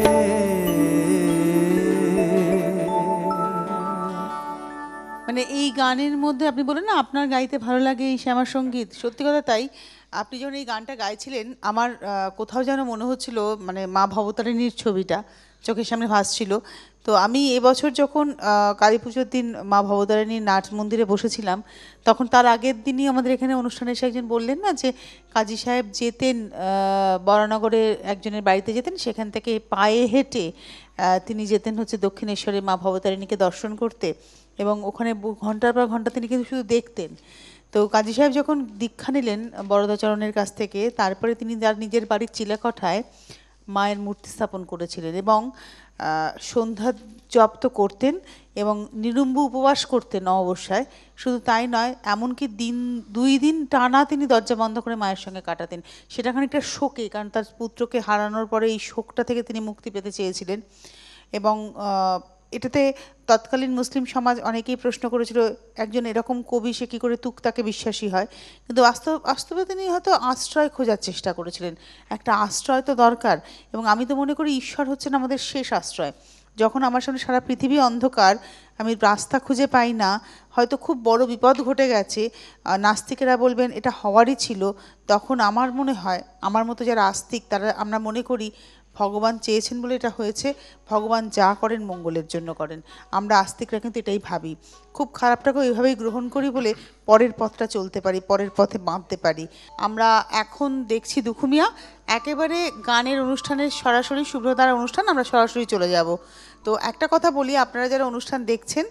মানে এই গানের মধ্যে আপনি বলেন না আপনার গাইতে ভালো লাগে এই শ্যামা সঙ্গীত, সত্যি কথা তাই। আপনি যখন এই গানটা গাইছিলেন আমার কোথাও যেন মনে হচ্ছিল মানে মা ভবতারিণীর ছবিটা চোখের সামনে ভাসছিল। তো আমি এবছর যখন কালী পুজোর দিন মা ভবতারিণীর নাট মন্দিরে বসেছিলাম তখন তার আগের দিনই আমাদের এখানে অনুষ্ঠানে এসে একজন বললেন না যে কাজী সাহেব যেতেন বরানগরের একজনের বাড়িতে যেতেন, সেখান থেকে পায়ে হেঁটে তিনি যেতেন হচ্ছে দক্ষিণেশ্বরে মা ভবতারিণীকে দর্শন করতে, এবং ওখানে ঘন্টার পর ঘন্টা তিনি কিন্তু শুধু দেখতেন। তো কাজী সাহেব যখন দীক্ষা নিলেন বরদাচরণের কাছ থেকে, তারপরে তিনি তার নিজের বাড়ির চিলাকঠায় মায়ের মূর্তি স্থাপন করেছিলেন এবং সন্ধ্যা জপ তো করতেন এবং নিরুম্বু উপবাস করতেন অমাবস্যায়। শুধু তাই নয়, এমনকি 2 দিন টানা তিনি দরজা বন্ধ করে মায়ের সঙ্গে কাটাতেন। সেটা খানিকটা শোকে, কারণ তার পুত্রকে হারানোর পরে এই শোকটা থেকে তিনি মুক্তি পেতে চেয়েছিলেন। এবং এটাতে তৎকালীন মুসলিম সমাজ অনেকেই প্রশ্ন করেছিল একজন এরকম কবি সে কী করে তুকতাকে বিশ্বাসী হয়, কিন্তু বাস্তবে তিনি হয়তো আশ্রয় খোঁজার চেষ্টা করেছিলেন। একটা আশ্রয় তো দরকার, এবং আমি তো মনে করি ঈশ্বর হচ্ছেন আমাদের শেষ আশ্রয়। যখন আমার সামনে সারা পৃথিবী অন্ধকার, আমি রাস্তা খুঁজে পাই না, হয়তো খুব বড় বিপদ ঘটে গেছে, নাস্তিকেরা বলবেন এটা হওয়ারই ছিল, তখন আমার মনে হয় আমার মতো যারা আস্তিক তারা আমরা মনে করি ভগবান চেয়েছেন বলে এটা হয়েছে, ভগবান যা করেন মঙ্গলের জন্য করেন। আমরা আস্তিকরা কিন্তু এটাই ভাবি, খুব খারাপটাকেও এইভাবেই গ্রহণ করি বলে পরের পথটা চলতে পারি, পরের পথে বাঁধতে পারি। আমরা এখন দেখছি দুখুমিয়া, একেবারে গানের অনুষ্ঠানের সরাসরি শুভ্রতার অনুষ্ঠান, আমরা সরাসরি চলে যাব। তো একটা কথা বলি, আপনারা যারা অনুষ্ঠান দেখছেন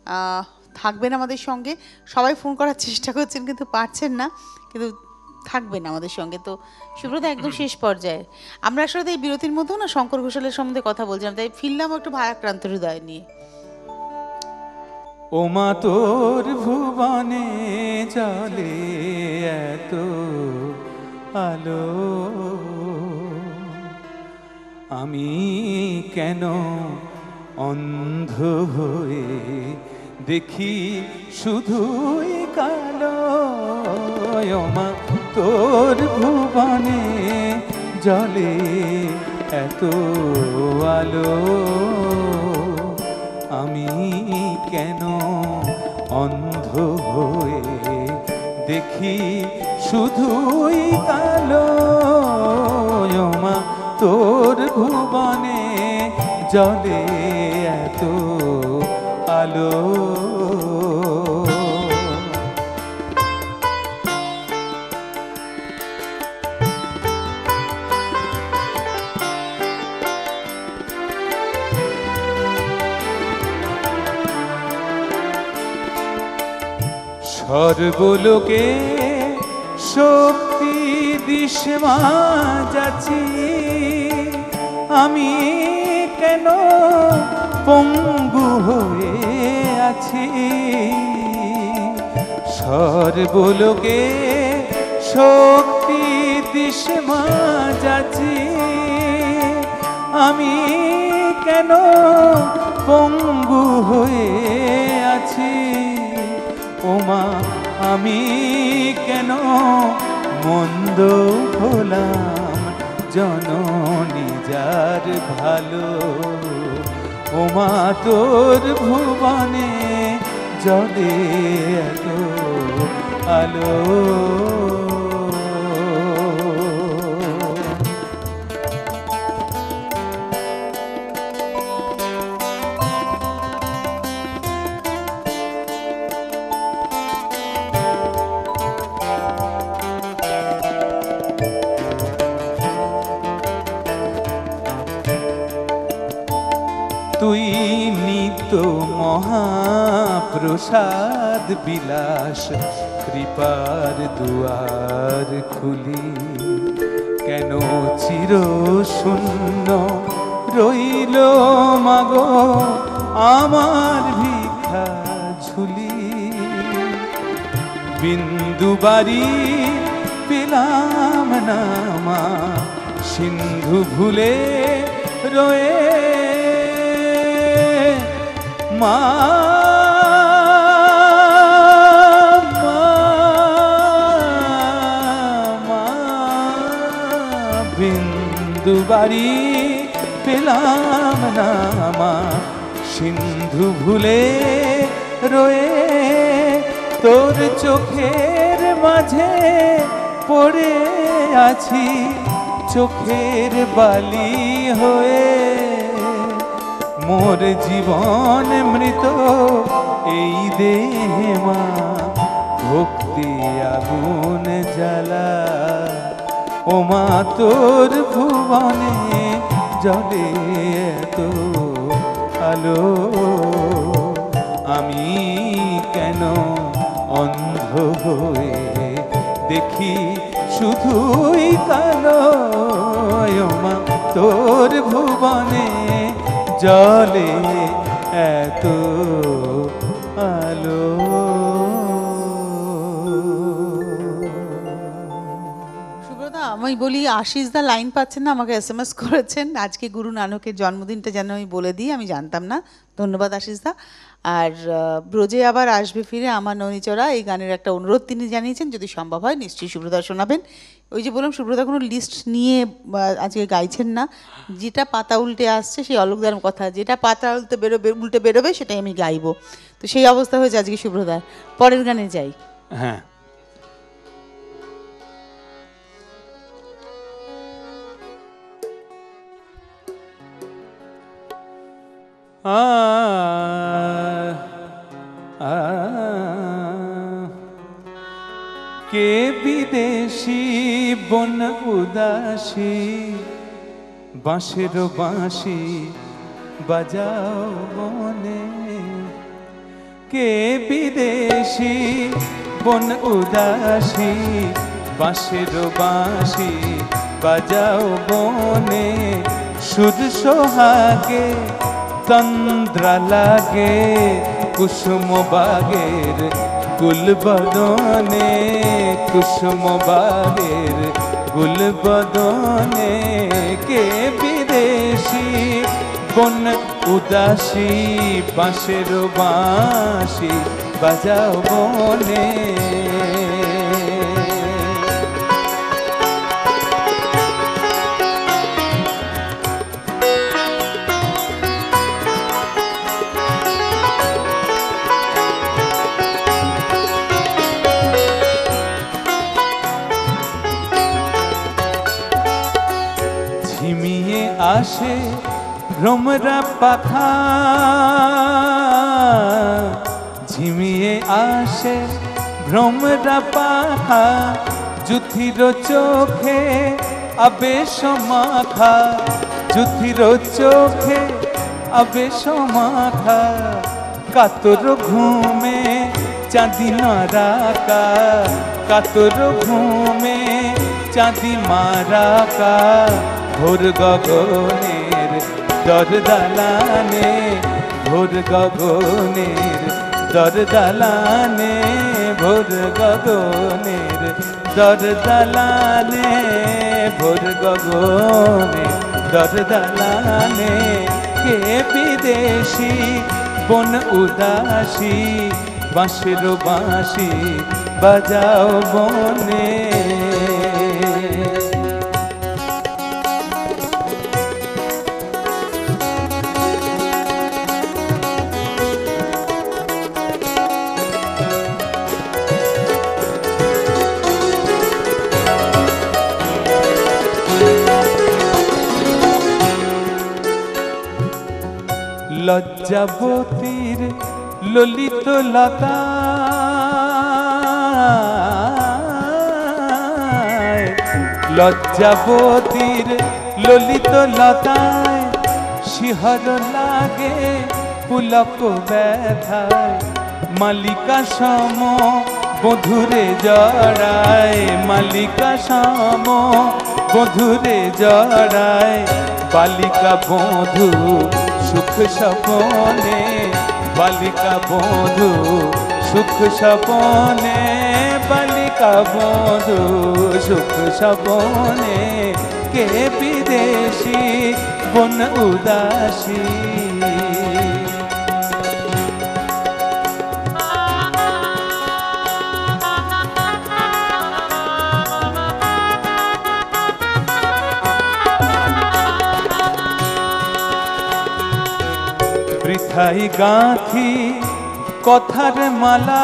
থাকবেন আমাদের সঙ্গে, সবাই ফোন করার চেষ্টা করছেন কিন্তু পারছেন না, কিন্তু থাকবেন আমাদের সঙ্গে। তো সুব্রত একদম শেষ পর্যায়ে আমরা আসলে এই বিরতির মধ্যেও না শঙ্কর ঘোষালের সম্বন্ধে কথা বলছিলাম, তাই ফিরলাম একটু ভারাক্রান্ত হৃদয় নিয়ে। ও মা তোর ভুবনে জলে এত আলো, আমি কেন অন্ধ হয়ে দেখি শুধুই কালো। মা তোর ভুবনে জলে এত আলো, আমি কেন অন্ধ হয়ে দেখি শুধুই কালো। মা তোর ভুবনে জলে এত আলো। সর্বলোকে শক্তি দিশমা যাচ্ছি, আমি কেন পঙ্গু হয়ে আছি। সর্বলোকে শক্তি দিশমা যাচ্ছি, আমি কেন পঙ্গু হয়ে আছি। ওমা আমি কেন মন্দ হলাম জননী যার ভালো। ওমা তোর ভুবনে জলে এত আলো। তুই নিত্য মহাপ্রসাদ বিলাস, কৃপার দুয়ার খুলি কেন চির শূন্য রইল মাগো আমার ভিক্ষা ঝুলি। বিন্দু বাড়ি পেলাম না মা, সিন্ধু ভুলে রয়ে মা। বিন্দু বাড়ি পেলাম না মা, সিন্ধু ভুলে রয়ে তোর চোখের মাঝে পড়ে আছি, চোখের বালি হয়ে। মোর জীবন মৃত এই দেহে মা, ভক্তি আগুন জ্বালা। ও মা তোর ভুবনে জলে এত আলো, আমি কেন অন্ধ হয়ে দেখি শুধুই কালো। ও মা তোর ভুবনে জলে এত আলো। সুব্রতা, আমি বলি আশিস দা লাইন পাচ্ছেন না, আমাকে SMS করেছেন আজকে গুরু নানকের জন্মদিনটা যেন আমি বলে দিই, আমি জানতাম না। ধন্যবাদ আশিস দা। আর ব্রজে আবার আসবে ফিরে আমার ননীচরা, এই গানের একটা অনুরোধ তিনি জানিয়েছেন, যদি সম্ভব হয় নিশ্চয়ই সুব্রতা শোনাবেন। ওই যে বললাম সুব্রতা কোনো লিস্ট নিয়ে আজকে গাইছেন না, যেটা পাতা উল্টে আসছে সেই অলোকদার কথা, যেটা পাতা উল্টে বেরোবে সেটাই আমি গাইবো। তো সেই অবস্থা হয়েছে আজকে সুব্রতার। পরের গানে যাই। হ্যাঁ, কে বিদেশি বন উদাসী, বাঁশের বাঁশি বাজাও বনে। কে বিদেশি বন উদাসী, বাঁশের বাঁশি বাজাও বনে। সুর সোহাগে তন্দ্রা লাগে কুসুম বাগের গুলবদনে, কুসুম বাগের গুলবদনে। কে বিদেশি বন উদাসী বাঁশের বাঁশি বাজাও বনে। ঝিমিয়ে আসে ভ্রমরা পাখা, ঝিমিয়ে আসে ভ্রমরা পাখা, যুথির চোখে আবেশ মাখা, যুথির চোখে আবেশ মাখা, কাতর ঘুমে চাঁদি মারাকা, কাতর ঘুমে চাঁদি মারাকা, ভোর গগনের দর দালানে, ভোর গগনের দর দালানে, ভোর গগনের দর দালানে, ভোর গগনের দর দালানে, কে বিদেশি বন উদাসী বাঁশের বাঁশি বাজাও বনে। লজ্জাবতীর ললিত লতা, লজ্জাবতীর ললিত লতায় শিহর লাগে পুলক ব্যথায়, মালিকা সম বধুরে জড়ায়, মালিকা সম বধুরে জড়ায়, বালিকা বধূ সুখ সপনে, বালিকা বধূ সুখ সপনে, বালিকা বধূ সুখ সপনে, কে বিদেশি বন উদাসী। বৃথাই গাঁথি কথার মালা,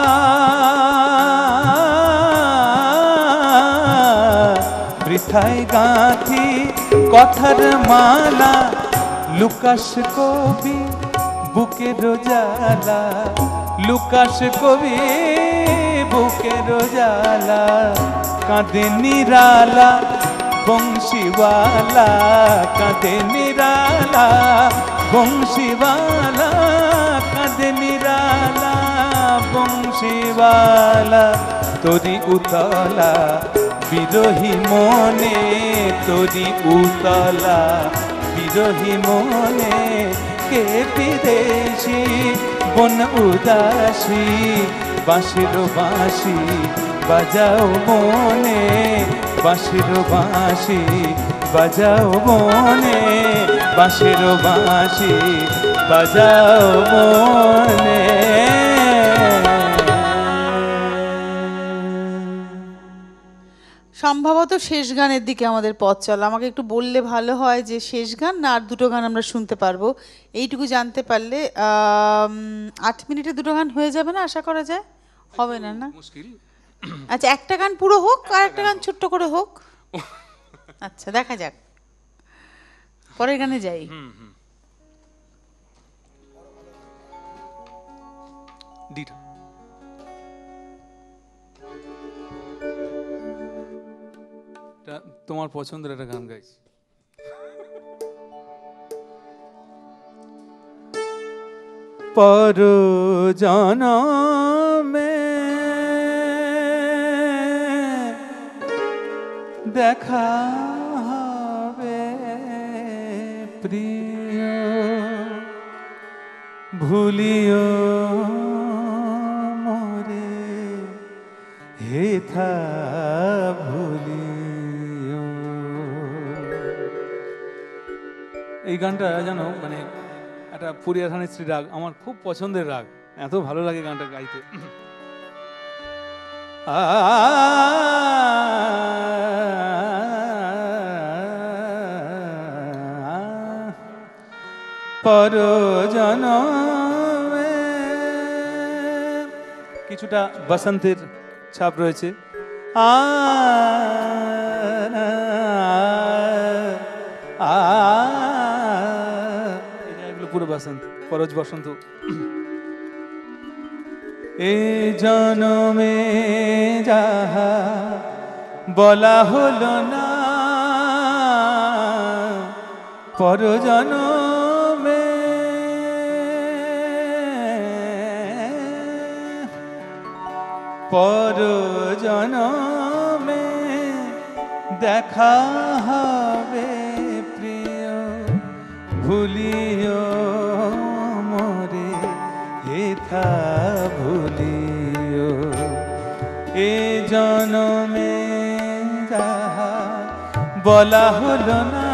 বৃথাই গাঁথি কথার মালা, লুকাস কবি বুকের জ্বালা, লুকাস কবি বুকের জ্বালা, কাঁদে নিরালা বংশীওয়ালা, কাঁদে নিরালা বংশীওয়ালা, কাঁদে নিরালা বংশীওয়ালা, তোরি উতলা বিরোহী মনে, তোরি উতলা বিরোহী মনে, কে বিদেশি বন উদাসী বাঁশের বাঁশি বাজাও মনে, বাঁশের বাঁশি বাজাও মনে, বাঁশের বাঁশি বাজাও মনে। সম্ভবত শেষ গানের দিকে আমাদের পথ চলা। আমাকে একটু বললে ভালো হয় যে শেষ গান না আর দুটো গান আমরা শুনতে পারবো, এইটুকু জানতে পারলে। 8 মিনিটে দুটো গান হয়ে যাবে না আশা করা যায়? হবে না না? আচ্ছা, একটা গান পুরো হোক আর একটা গান ছোট্ট করে হোক। আচ্ছা, দেখা যাক, পরের গানে যাই। তোমার পছন্দের একটা গান গাইছি। পর জনমে দেখা হবে প্রিয়, ভুলিও মোরে হেথা ভুলিও। এই গানটা জানো, মানে একটা পুরিয়াধানের শ্রী রাগ, আমার খুব পছন্দের রাগ, এত ভালো লাগে গানটা গাইতে। পরজনমে কিছুটা বসন্তের ছাপ রয়েছে। এগুলো পুরো বসন্ত, পরজ বসন্ত। এ জনমে যাহা বলা হলো না, পরজনমে পরজনমে দেখা হবে প্রিয়, ভুলিও মোরে হেথা ভুলিও। এ জনমে যাহা বলা হলো না,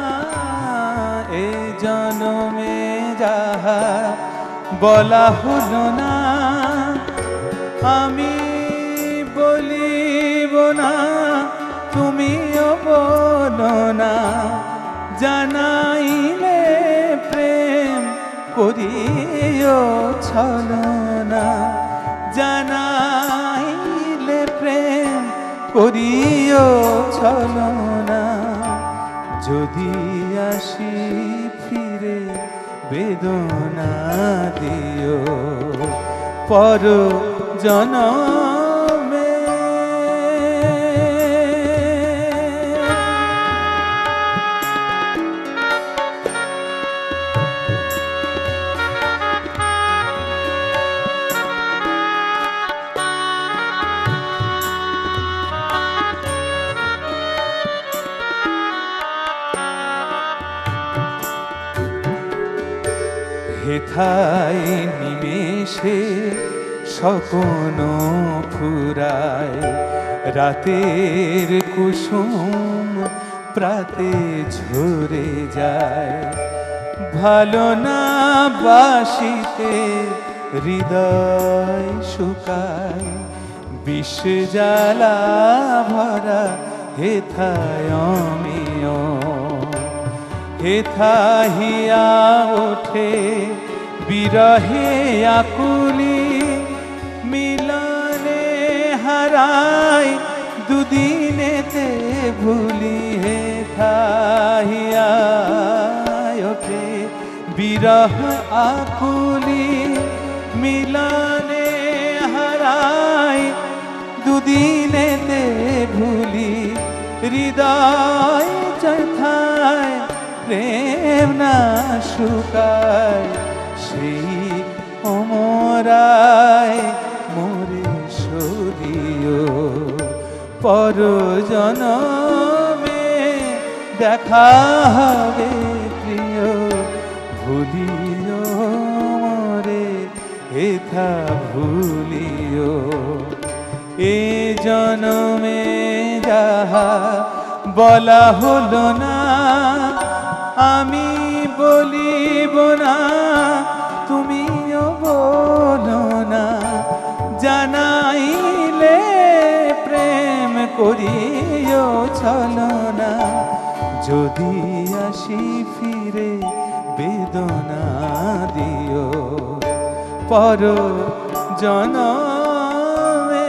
এ জনমে যাহা বলা হলো না, আমি বলিব না তুমিও বলো না, জানাইলে প্রেম করিও ছলনা, জানাইলে প্রেম করিও ছলনা। যদি আসি ফিরে বেদনা দিও পর জনমে। হেথায় নিমেষে স্বপ্ন ফুরায়, রাতের কুসুম প্রাতে ঝরে যায়, ভালো না বাসিতে হৃদয় শুকায়, বিষ জ্বালা ভরা হেথায় অমিয়, হেথা হিয়া ওঠে বিরহে আকুলি, মিলনে হারাই দুদিনেতে ভুলি, হেথা হিয়া ওঠে বিরহ আকুলি, মিলনে হারাই দুদিনেতে ভুলি, হৃদয় যথায় প্রেম না শুকায়, সেই অমরায় মোরে সরিও পর জনমে দেখা হবে প্রিয়, ভুলিও মোরে হেথা ভুলিও। এ জনমে যাহা বলা হলো না, আমি বলিব না তুমিও বলো না, জানাইলে প্রেম করিও ছলনা, যদি আসি ফিরে বেদনা দিও পর জনমে।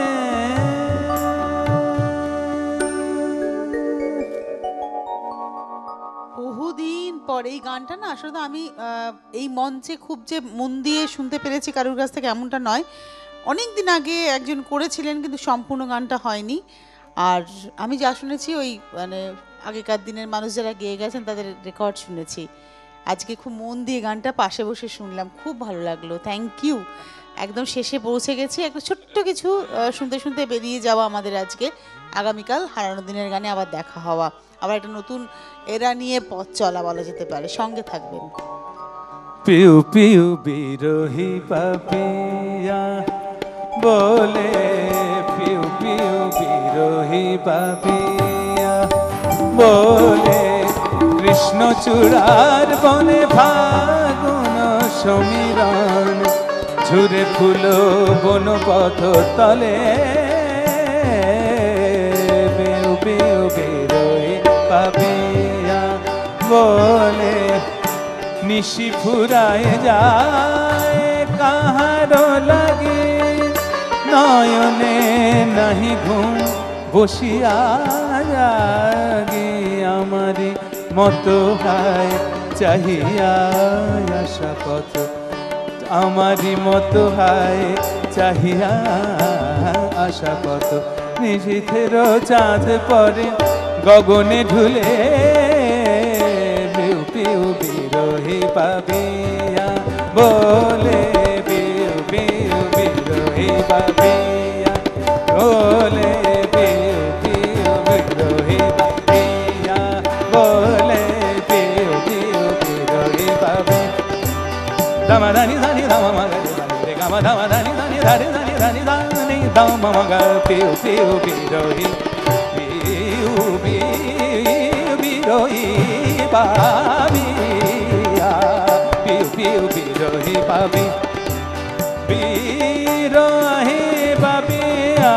বহুদিন পর এই গানটা না আসলে আমি এই মঞ্চে খুব যে মন দিয়ে শুনতে পেরেছি কারোর কাছ থেকে এমনটা নয়, অনেক দিন আগে একজন করেছিলেন কিন্তু সম্পূর্ণ গানটা হয়নি। আর আমি যা শুনেছি ওই মানে আগেকার দিনের মানুষ যারা গেয়ে গেছেন তাদের রেকর্ড শুনেছি। আজকে খুব মন দিয়ে গানটা পাশে বসে শুনলাম, খুব ভালো লাগলো, থ্যাংক ইউ। একদম শেষে পৌঁছে গেছি, একটা ছোট্ট কিছু শুনতে শুনতে বেরিয়ে যাওয়া আমাদের আজকে। আগামীকাল হারানো দিনের গানে আবার দেখা হওয়া, আবার একটা নতুন এরা নিয়ে পথ চলা বলা যেতে পারে। সঙ্গে থাকবেন। পিউ পিউ বিরোহী পাপিয়া বলে, পিউ পিউ বিরোহী পাপিয়া বলে, কৃষ্ণ চূড়ার বনে ফাগুন সমীরণ ঝুরে ফুলো বনপথ তলে বেউ বেউ বেরোয় পাপিয়া বলে নিশি ফুরায় যায় কাহারো লাগে নয়নে নাহি ঘুম বসিয়া জাগে আমারি মতো হায় চাহিয়া আশা পথ আমারি মতো হায় চাহিয়া আশা পথ নিশীথের চাঁদ পরে গগনে ঢুলে বিউ বিউ বিরোহী পাবিয়া বলে বিউ বিউ বিরোহী পাবিয়া বলে বিউ বিউ বিরোহী পাবিয়া বলে বিউ বিউ বিরোহী পাবি দামাদানি দানি দামা মাগা রে গামা দামাদানি দানি ধারে দানি দানি দানি দামা মাগা পিউ পিউ বিরোহী পিউ পিউ বিরোহী পাবিয়া পিউ পিউ বিরোহী পাবি বিরোহী পাবিয়া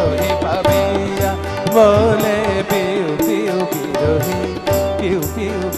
বলে পিউ পিউ বিরোহী পিউ পিউ